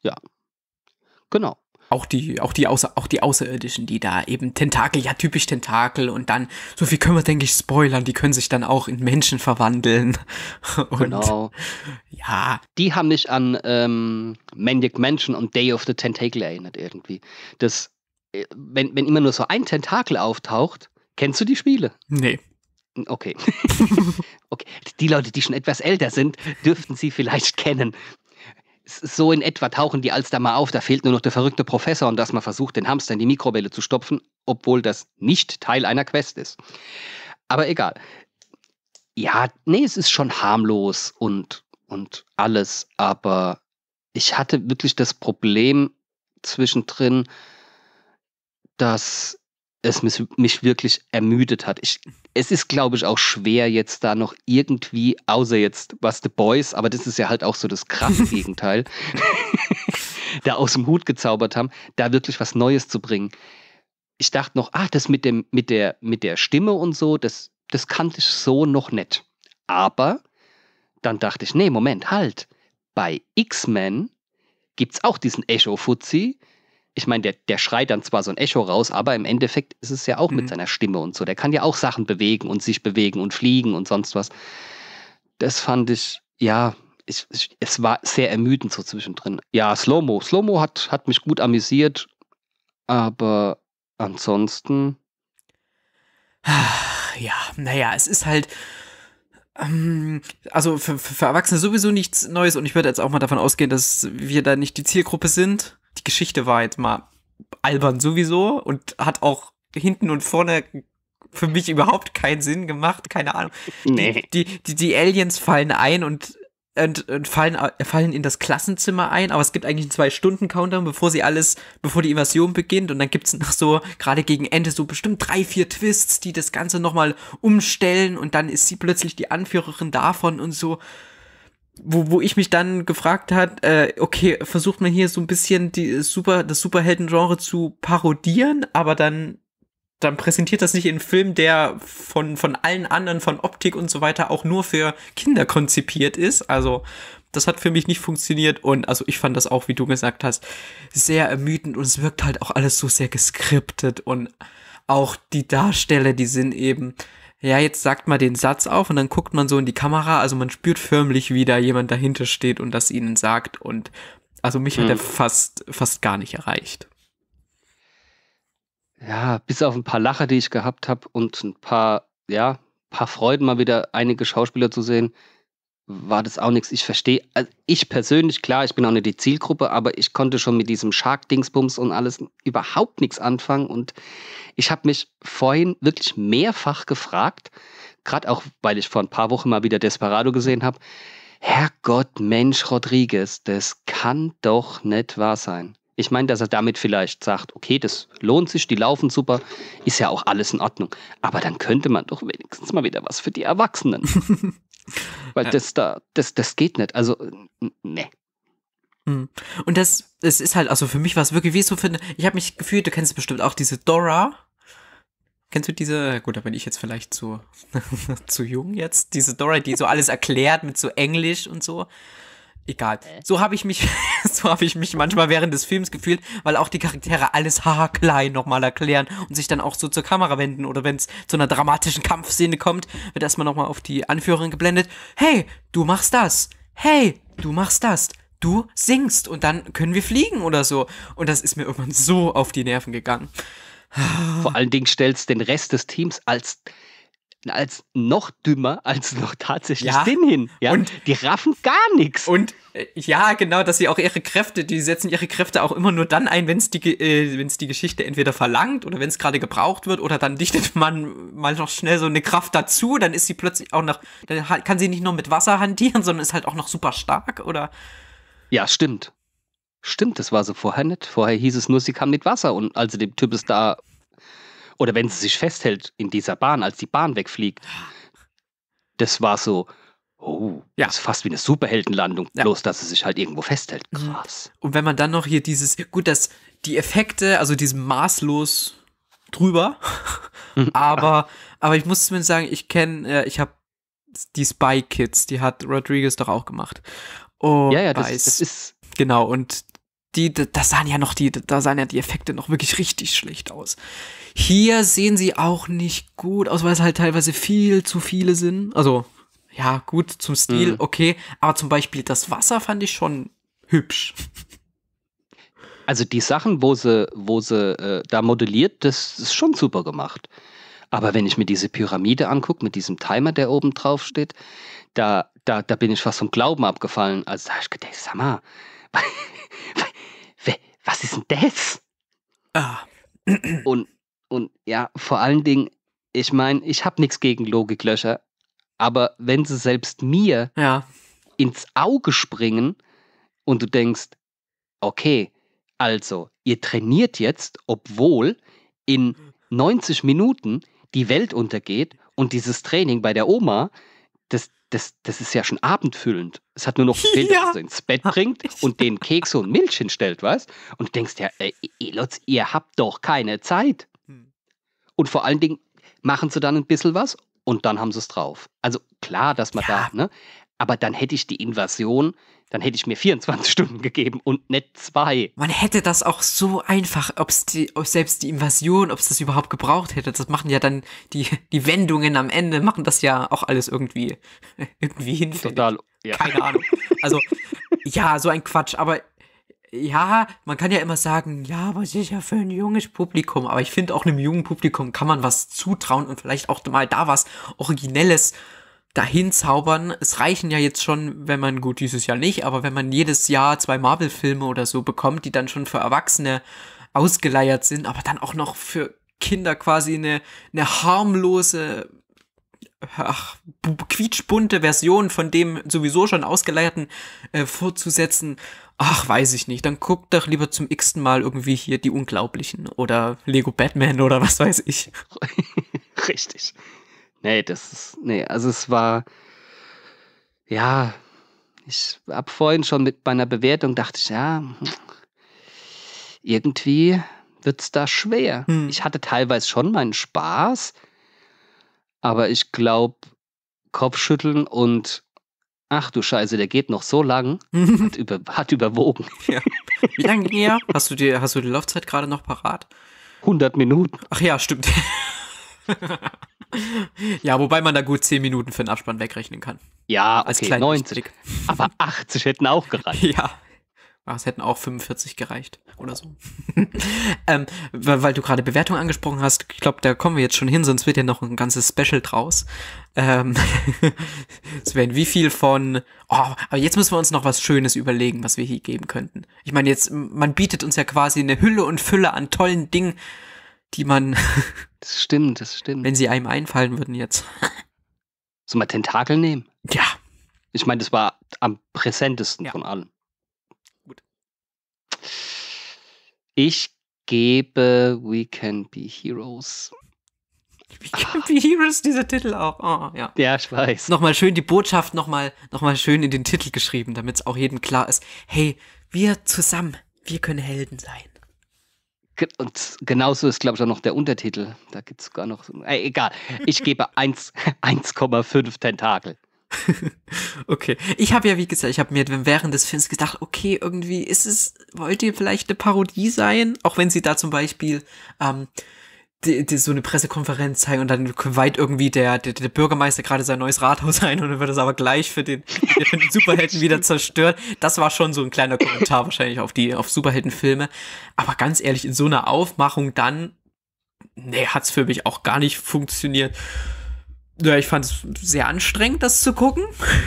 genau.
Auch die Außerirdischen, die da eben Tentakel, ja typisch Tentakel und dann, so viel können wir, denke ich, spoilern, die können sich dann auch in Menschen verwandeln. Und,
genau.
Ja.
Die haben mich an Maniac Mansion und Day of the Tentacle erinnert irgendwie. Das, wenn immer nur so ein Tentakel auftaucht, kennst du die Spiele?
Nee.
Okay. Okay. Die Leute, die schon etwas älter sind, dürften sie vielleicht kennen. So in etwa tauchen die Alster mal auf, da fehlt nur noch der verrückte Professor und dass man versucht, den Hamster in die Mikrowelle zu stopfen, obwohl das nicht Teil einer Quest ist. Aber egal. Ja, nee, es ist schon harmlos und alles, aber ich hatte wirklich das Problem zwischendrin, dass es mich wirklich ermüdet hat. Es ist, glaube ich, auch schwer, jetzt da noch irgendwie, außer jetzt was The Boys, aber das ist ja halt auch so das krasse Gegenteil, da aus dem Hut gezaubert haben, da wirklich was Neues zu bringen. Ich dachte noch, das mit der Stimme und so, das kannte ich so noch nicht. Aber dann dachte ich, nee, Moment, halt. Bei X-Men gibt's auch diesen Echo-Fuzzi. Ich meine, der schreit dann zwar so ein Echo raus, aber im Endeffekt ist es ja auch mit seiner Stimme und so. Der kann ja auch Sachen bewegen und sich bewegen und fliegen und sonst was. Das fand ich, ja, es war sehr ermüdend so zwischendrin. Ja, Slow-Mo. Slow-Mo hat mich gut amüsiert, aber ansonsten...
Ja, naja, es ist halt... Also für Erwachsene sowieso nichts Neues und ich würde jetzt auch mal davon ausgehen, dass wir da nicht die Zielgruppe sind. Die Geschichte war jetzt mal albern sowieso und hat auch hinten und vorne für mich überhaupt keinen Sinn gemacht, keine Ahnung.
Nee.
Die Aliens fallen ein und fallen in das Klassenzimmer ein, aber es gibt eigentlich einen 2-Stunden-Countdown, bevor die Invasion beginnt und dann gibt's noch so, gerade gegen Ende, so bestimmt 3-4 Twists, die das Ganze nochmal umstellen und dann ist sie plötzlich die Anführerin davon und so. wo ich mich dann gefragt hat, okay, versucht man hier so ein bisschen das Superhelden-Genre zu parodieren, aber dann präsentiert das nicht in einen Film, der von allen anderen, von Optik und so weiter, auch nur für Kinder konzipiert ist. Also das hat für mich nicht funktioniert und also ich fand das auch, wie du gesagt hast, sehr ermüdend und es wirkt halt auch alles so sehr geskriptet und auch die Darsteller, die sind eben, ja, jetzt sagt man den Satz auf und dann guckt man so in die Kamera, also man spürt förmlich, wie da jemand dahinter steht und das ihnen sagt und also mich hat er fast gar nicht erreicht.
Ja, bis auf ein paar Lacher, die ich gehabt habe und ein paar Freuden, mal wieder einige Schauspieler zu sehen, war das auch nichts. Ich verstehe, also ich persönlich, klar, ich bin auch nicht die Zielgruppe, aber ich konnte schon mit diesem Shark-Dingsbums und alles überhaupt nichts anfangen und ich habe mich vorhin wirklich mehrfach gefragt, gerade auch, weil ich vor ein paar Wochen mal wieder Desperado gesehen habe, Herrgott, Mensch, Rodriguez, das kann doch nicht wahr sein. Ich meine, dass er damit vielleicht sagt, okay, das lohnt sich, die laufen super, ist ja auch alles in Ordnung. Aber dann könnte man doch wenigstens mal wieder was für die Erwachsenen. Weil das geht nicht. Also, ne.
Und das ist halt, also für mich war es wirklich wie so ich habe mich gefühlt, du kennst bestimmt auch diese Dora. Kennst du diese, gut, da bin ich jetzt vielleicht zu jung jetzt, diese Dora, die so alles erklärt mit so Englisch und so. Egal. So habe ich mich manchmal während des Films gefühlt, weil auch die Charaktere alles haarklein nochmal erklären und sich dann auch so zur Kamera wenden oder wenn es zu einer dramatischen Kampfszene kommt, wird erstmal nochmal auf die Anführerin geblendet. Hey, du machst das. Hey, du machst das. Du singst und dann können wir fliegen oder so. Und das ist mir irgendwann so auf die Nerven gegangen.
Vor allen Dingen stellst den Rest des Teams als noch dümmer, als noch tatsächlich Sinn hin. Ja? Und die raffen gar nichts.
Und ja, genau, dass sie auch die setzen ihre Kräfte auch immer nur dann ein, wenn es die Geschichte entweder verlangt oder wenn es gerade gebraucht wird oder dann dichtet man mal noch schnell so eine Kraft dazu, dann ist sie plötzlich auch noch, dann kann sie nicht nur mit Wasser hantieren, sondern ist halt auch noch super stark, oder?
Ja, stimmt. Stimmt, das war so vorher nicht. Vorher hieß es nur, sie kam mit Wasser und also dem Typ ist da. Oder wenn sie sich festhält in dieser Bahn, als die Bahn wegfliegt. Das war so, das ist fast wie eine Superheldenlandung, bloß dass sie sich halt irgendwo festhält. Krass.
Und wenn man dann noch hier die Effekte, also diesem maßlos drüber, aber ich muss zumindest sagen, ich habe die Spy Kids, die hat Rodriguez doch auch gemacht. Und
ja, das ist
genau, und da sahen ja die Effekte noch wirklich richtig schlecht aus. Hier sehen sie auch nicht gut aus, weil es halt teilweise viel zu viele sind. Also, ja, gut, zum Stil, okay. Aber zum Beispiel das Wasser fand ich schon hübsch.
Also die Sachen, wo sie da modelliert, das ist schon super gemacht. Aber wenn ich mir diese Pyramide angucke, mit diesem Timer, der oben drauf steht, da bin ich fast vom Glauben abgefallen. Also da habe ich gedacht, sag mal, was ist denn das? Und ja, vor allen Dingen, ich meine, ich habe nichts gegen Logiklöcher, aber wenn sie selbst mir ins Auge springen und du denkst, okay, also ihr trainiert jetzt, obwohl in 90 Minuten die Welt untergeht und dieses Training bei der Oma, das ist ja schon abendfüllend. Es hat nur noch gefehlt, dass sie ins Bett bringt und den Kekse und Milch hinstellt, weißt? Und du denkst ja, Lotz, ihr habt doch keine Zeit. Und vor allen Dingen machen sie dann ein bisschen was und dann haben sie es drauf. Also klar, dass man ne? Aber dann hätte ich die Invasion, dann hätte ich mir 24 Stunden gegeben und nicht 2.
Man hätte das auch so einfach, ob selbst die Invasion, ob es das überhaupt gebraucht hätte. Das machen ja dann die Wendungen am Ende, machen das ja auch alles irgendwie hinfällig.
Total, ja.
Keine Ahnung. Also, ja, so ein Quatsch. Aber ja, man kann ja immer sagen, ja, was ist ja für ein junges Publikum. Aber ich finde, auch einem jungen Publikum kann man was zutrauen und vielleicht auch mal da was Originelles dahin zaubern. Es reichen ja jetzt schon, wenn man, gut, dieses Jahr nicht, aber wenn man jedes Jahr 2 Marvel-Filme oder so bekommt, die dann schon für Erwachsene ausgeleiert sind, aber dann auch noch für Kinder quasi eine harmlose, quietschbunte Version von dem sowieso schon ausgeleierten fortzusetzen. Ach, weiß ich nicht. Dann guckt doch lieber zum x-ten Mal irgendwie hier die Unglaublichen oder Lego Batman oder was weiß ich.
Richtig. Nee, also es war, ja, Ich habe vorhin schon mit meiner Bewertung, dachte ich, ja, irgendwie wird es da schwer. Ich hatte teilweise schon meinen Spaß, aber ich glaube, Kopfschütteln und ach du Scheiße, der geht noch so lang, hat überwogen.
Ja. Wie lange ging er? Hast du die Laufzeit gerade noch parat?
100 Minuten.
Ach ja, stimmt. Ja, wobei man da gut 10 Minuten für den Abspann wegrechnen kann.
Ja,
Als
okay,
kleinen
90.
Lichtblick.
Aber 80 hätten auch gereicht.
Ja. Ach, es hätten auch 45 gereicht oder so. Weil du gerade Bewertung angesprochen hast, ich glaube, da kommen wir jetzt schon hin, sonst wird ja noch ein ganzes Special draus. Es wären wie viel von, aber jetzt müssen wir uns noch was Schönes überlegen, was wir hier geben könnten. Ich meine, jetzt, man bietet uns ja quasi eine Hülle und Fülle an tollen Dingen, die man,
Das stimmt.
wenn sie einem einfallen würden jetzt.
Sollen wir Tentakel nehmen?
Ja.
Ich meine, das war am präsentesten von allen.
Gut.
Ich gebe We Can Be Heroes.
Wie Can Be Heroes, dieser Titel auch. Oh, ja.
Ja, ich weiß.
Nochmal schön die Botschaft nochmal schön in den Titel geschrieben, damit es auch jedem klar ist. Hey, wir zusammen, wir können Helden sein.
Und genauso ist, glaube ich, auch noch der Untertitel. Da gibt es sogar noch so. Egal. Ich gebe 1,5 Tentakel.
Okay. Ich habe ja, wie gesagt, ich habe mir während des Films gedacht, okay, irgendwie wollt ihr vielleicht eine Parodie sein? Auch wenn sie da zum Beispiel so eine Pressekonferenz zeigen und dann weiht irgendwie der Bürgermeister gerade sein neues Rathaus ein und dann wird es aber gleich für den Superhelden wieder zerstört. Das war schon so ein kleiner Kommentar wahrscheinlich auf Superheldenfilme. Aber ganz ehrlich, in so einer Aufmachung dann, hat's für mich auch gar nicht funktioniert. Ja, ich fand es sehr anstrengend, das zu gucken.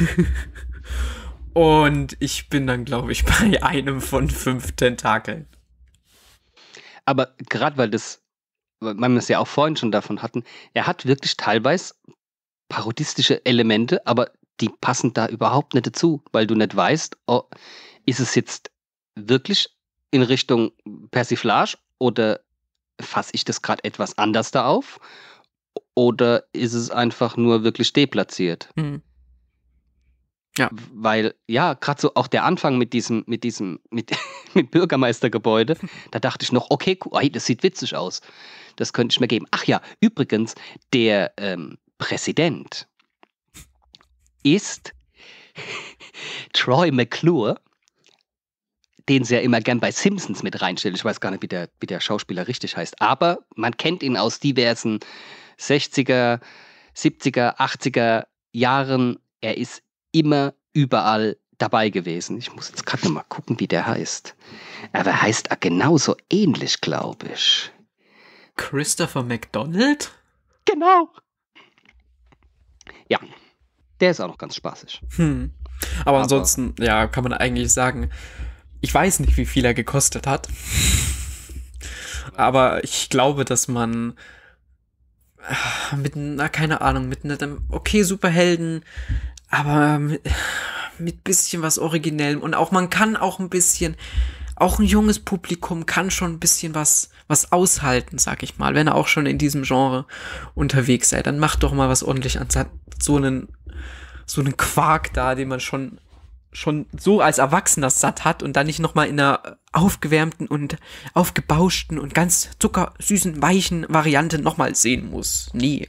Und ich bin dann, glaube ich, bei einem von 5 Tentakeln.
Aber gerade weil wir es ja auch vorhin schon davon hatten, er hat wirklich teilweise parodistische Elemente, aber die passen da überhaupt nicht dazu, weil du nicht weißt, ist es jetzt wirklich in Richtung Persiflage oder fasse ich das gerade etwas anders da auf? Oder ist es einfach nur wirklich deplatziert?
Ja.
Weil, ja, gerade so auch der Anfang mit Bürgermeistergebäude, da dachte ich noch, okay, cool, das sieht witzig aus. Das könnte ich mir geben. Ach ja, übrigens, der Präsident ist Troy McClure, den sie ja immer gern bei Simpsons mit reinstellen. Ich weiß gar nicht, wie der Schauspieler richtig heißt. Aber man kennt ihn aus diversen 60er, 70er, 80er Jahren. Er ist immer überall dabei gewesen. Ich muss jetzt gerade noch mal gucken, wie der heißt. Aber er heißt genauso ähnlich, glaube ich.
Christopher McDonald?
Genau. Ja, der ist auch noch ganz spaßig.
Aber ansonsten, ja, kann man eigentlich sagen, ich weiß nicht, wie viel er gekostet hat. Aber ich glaube, dass man mit einem Superhelden, aber mit bisschen was Originellem und auch man kann auch ein bisschen, auch ein junges Publikum kann schon ein bisschen was aushalten, sag ich mal, wenn er auch schon in diesem Genre unterwegs sei, dann macht doch mal was ordentlich anstatt so einen Quark da, den man schon so als Erwachsener satt hat und dann nicht nochmal in einer aufgewärmten und aufgebauschten und ganz zuckersüßen, weichen Variante nochmal sehen muss. Nie.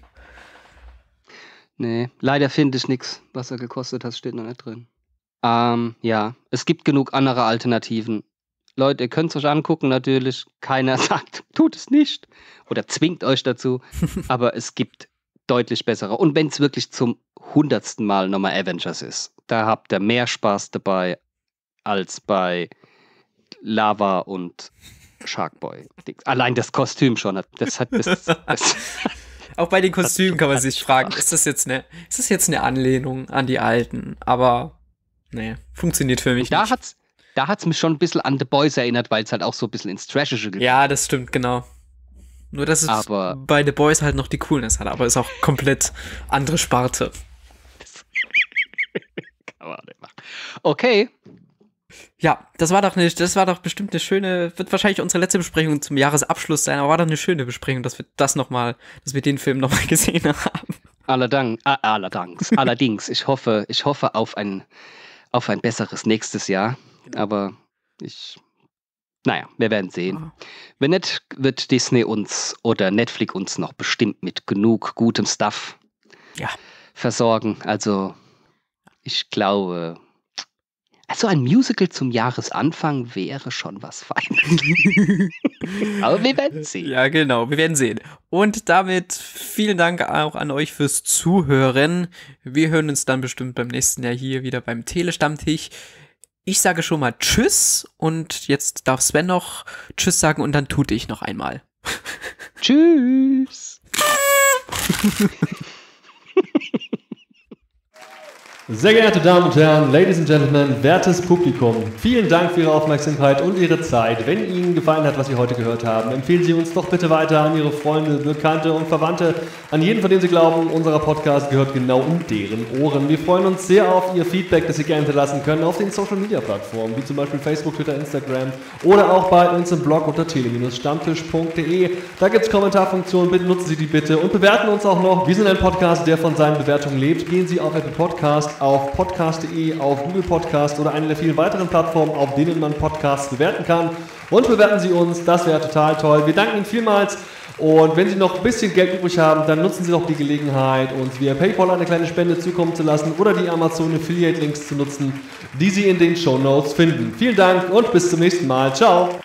Nee, leider finde ich nichts, was er gekostet hat, steht noch nicht drin. Ja, es gibt genug andere Alternativen. Leute, ihr könnt es euch angucken natürlich. Keiner sagt, tut es nicht oder zwingt euch dazu. Aber es gibt deutlich bessere. Und wenn es wirklich zum 100. Mal nochmal Avengers ist, da habt ihr mehr Spaß dabei als bei Lava und Sharkboy. Allein das Kostüm schon. Das
Auch bei den Kostümen kann man sich fragen, ist das jetzt eine Anlehnung an die alten? Aber nee, funktioniert für mich nicht.
Da hat's mich schon ein bisschen an The Boys erinnert, weil es halt auch so ein bisschen ins Trashige geht.
Ja, das stimmt, genau. Nur, dass es bei The Boys halt noch die Coolness hat, aber ist auch komplett andere Sparte.
Kann man nicht machen. Okay.
Ja, das war doch bestimmt eine schöne, wird wahrscheinlich unsere letzte Besprechung zum Jahresabschluss sein, aber war doch eine schöne Besprechung, dass wir den Film nochmal gesehen haben.
Allerdings. Ich hoffe auf auf ein besseres nächstes Jahr. Aber wir werden sehen. Wenn nicht, wird Disney uns oder Netflix uns noch bestimmt mit genug gutem Stuff versorgen. Also ich glaube, also ein Musical zum Jahresanfang wäre schon was Feines. Aber wir werden sehen.
Ja, genau, wir werden sehen. Und damit vielen Dank auch an euch fürs Zuhören. Wir hören uns dann bestimmt beim nächsten Jahr hier wieder beim Telestammtisch. Ich sage schon mal Tschüss und jetzt darf Sven noch Tschüss sagen und dann tute ich noch einmal.
Tschüss.
Sehr geehrte Damen und Herren, Ladies and Gentlemen, wertes Publikum, vielen Dank für Ihre Aufmerksamkeit und Ihre Zeit. Wenn Ihnen gefallen hat, was Sie heute gehört haben, empfehlen Sie uns doch bitte weiter an Ihre Freunde, Bekannte und Verwandte, an jeden, von dem Sie glauben, unser Podcast gehört genau in deren Ohren. Wir freuen uns sehr auf Ihr Feedback, das Sie gerne hinterlassen können auf den Social-Media-Plattformen, wie zum Beispiel Facebook, Twitter, Instagram oder auch bei uns im Blog unter tele-stammtisch.de. Da gibt es Kommentarfunktionen, bitte nutzen Sie die bitte und bewerten uns auch noch. Wir sind ein Podcast, der von seinen Bewertungen lebt. Gehen Sie auf Apple Podcast, auf podcast.de, auf Google Podcast oder eine der vielen weiteren Plattformen, auf denen man Podcasts bewerten kann. Und bewerten Sie uns, das wäre total toll. Wir danken Ihnen vielmals. Und wenn Sie noch ein bisschen Geld übrig haben, dann nutzen Sie doch die Gelegenheit, uns via PayPal eine kleine Spende zukommen zu lassen oder die Amazon Affiliate Links zu nutzen, die Sie in den Shownotes finden. Vielen Dank und bis zum nächsten Mal. Ciao!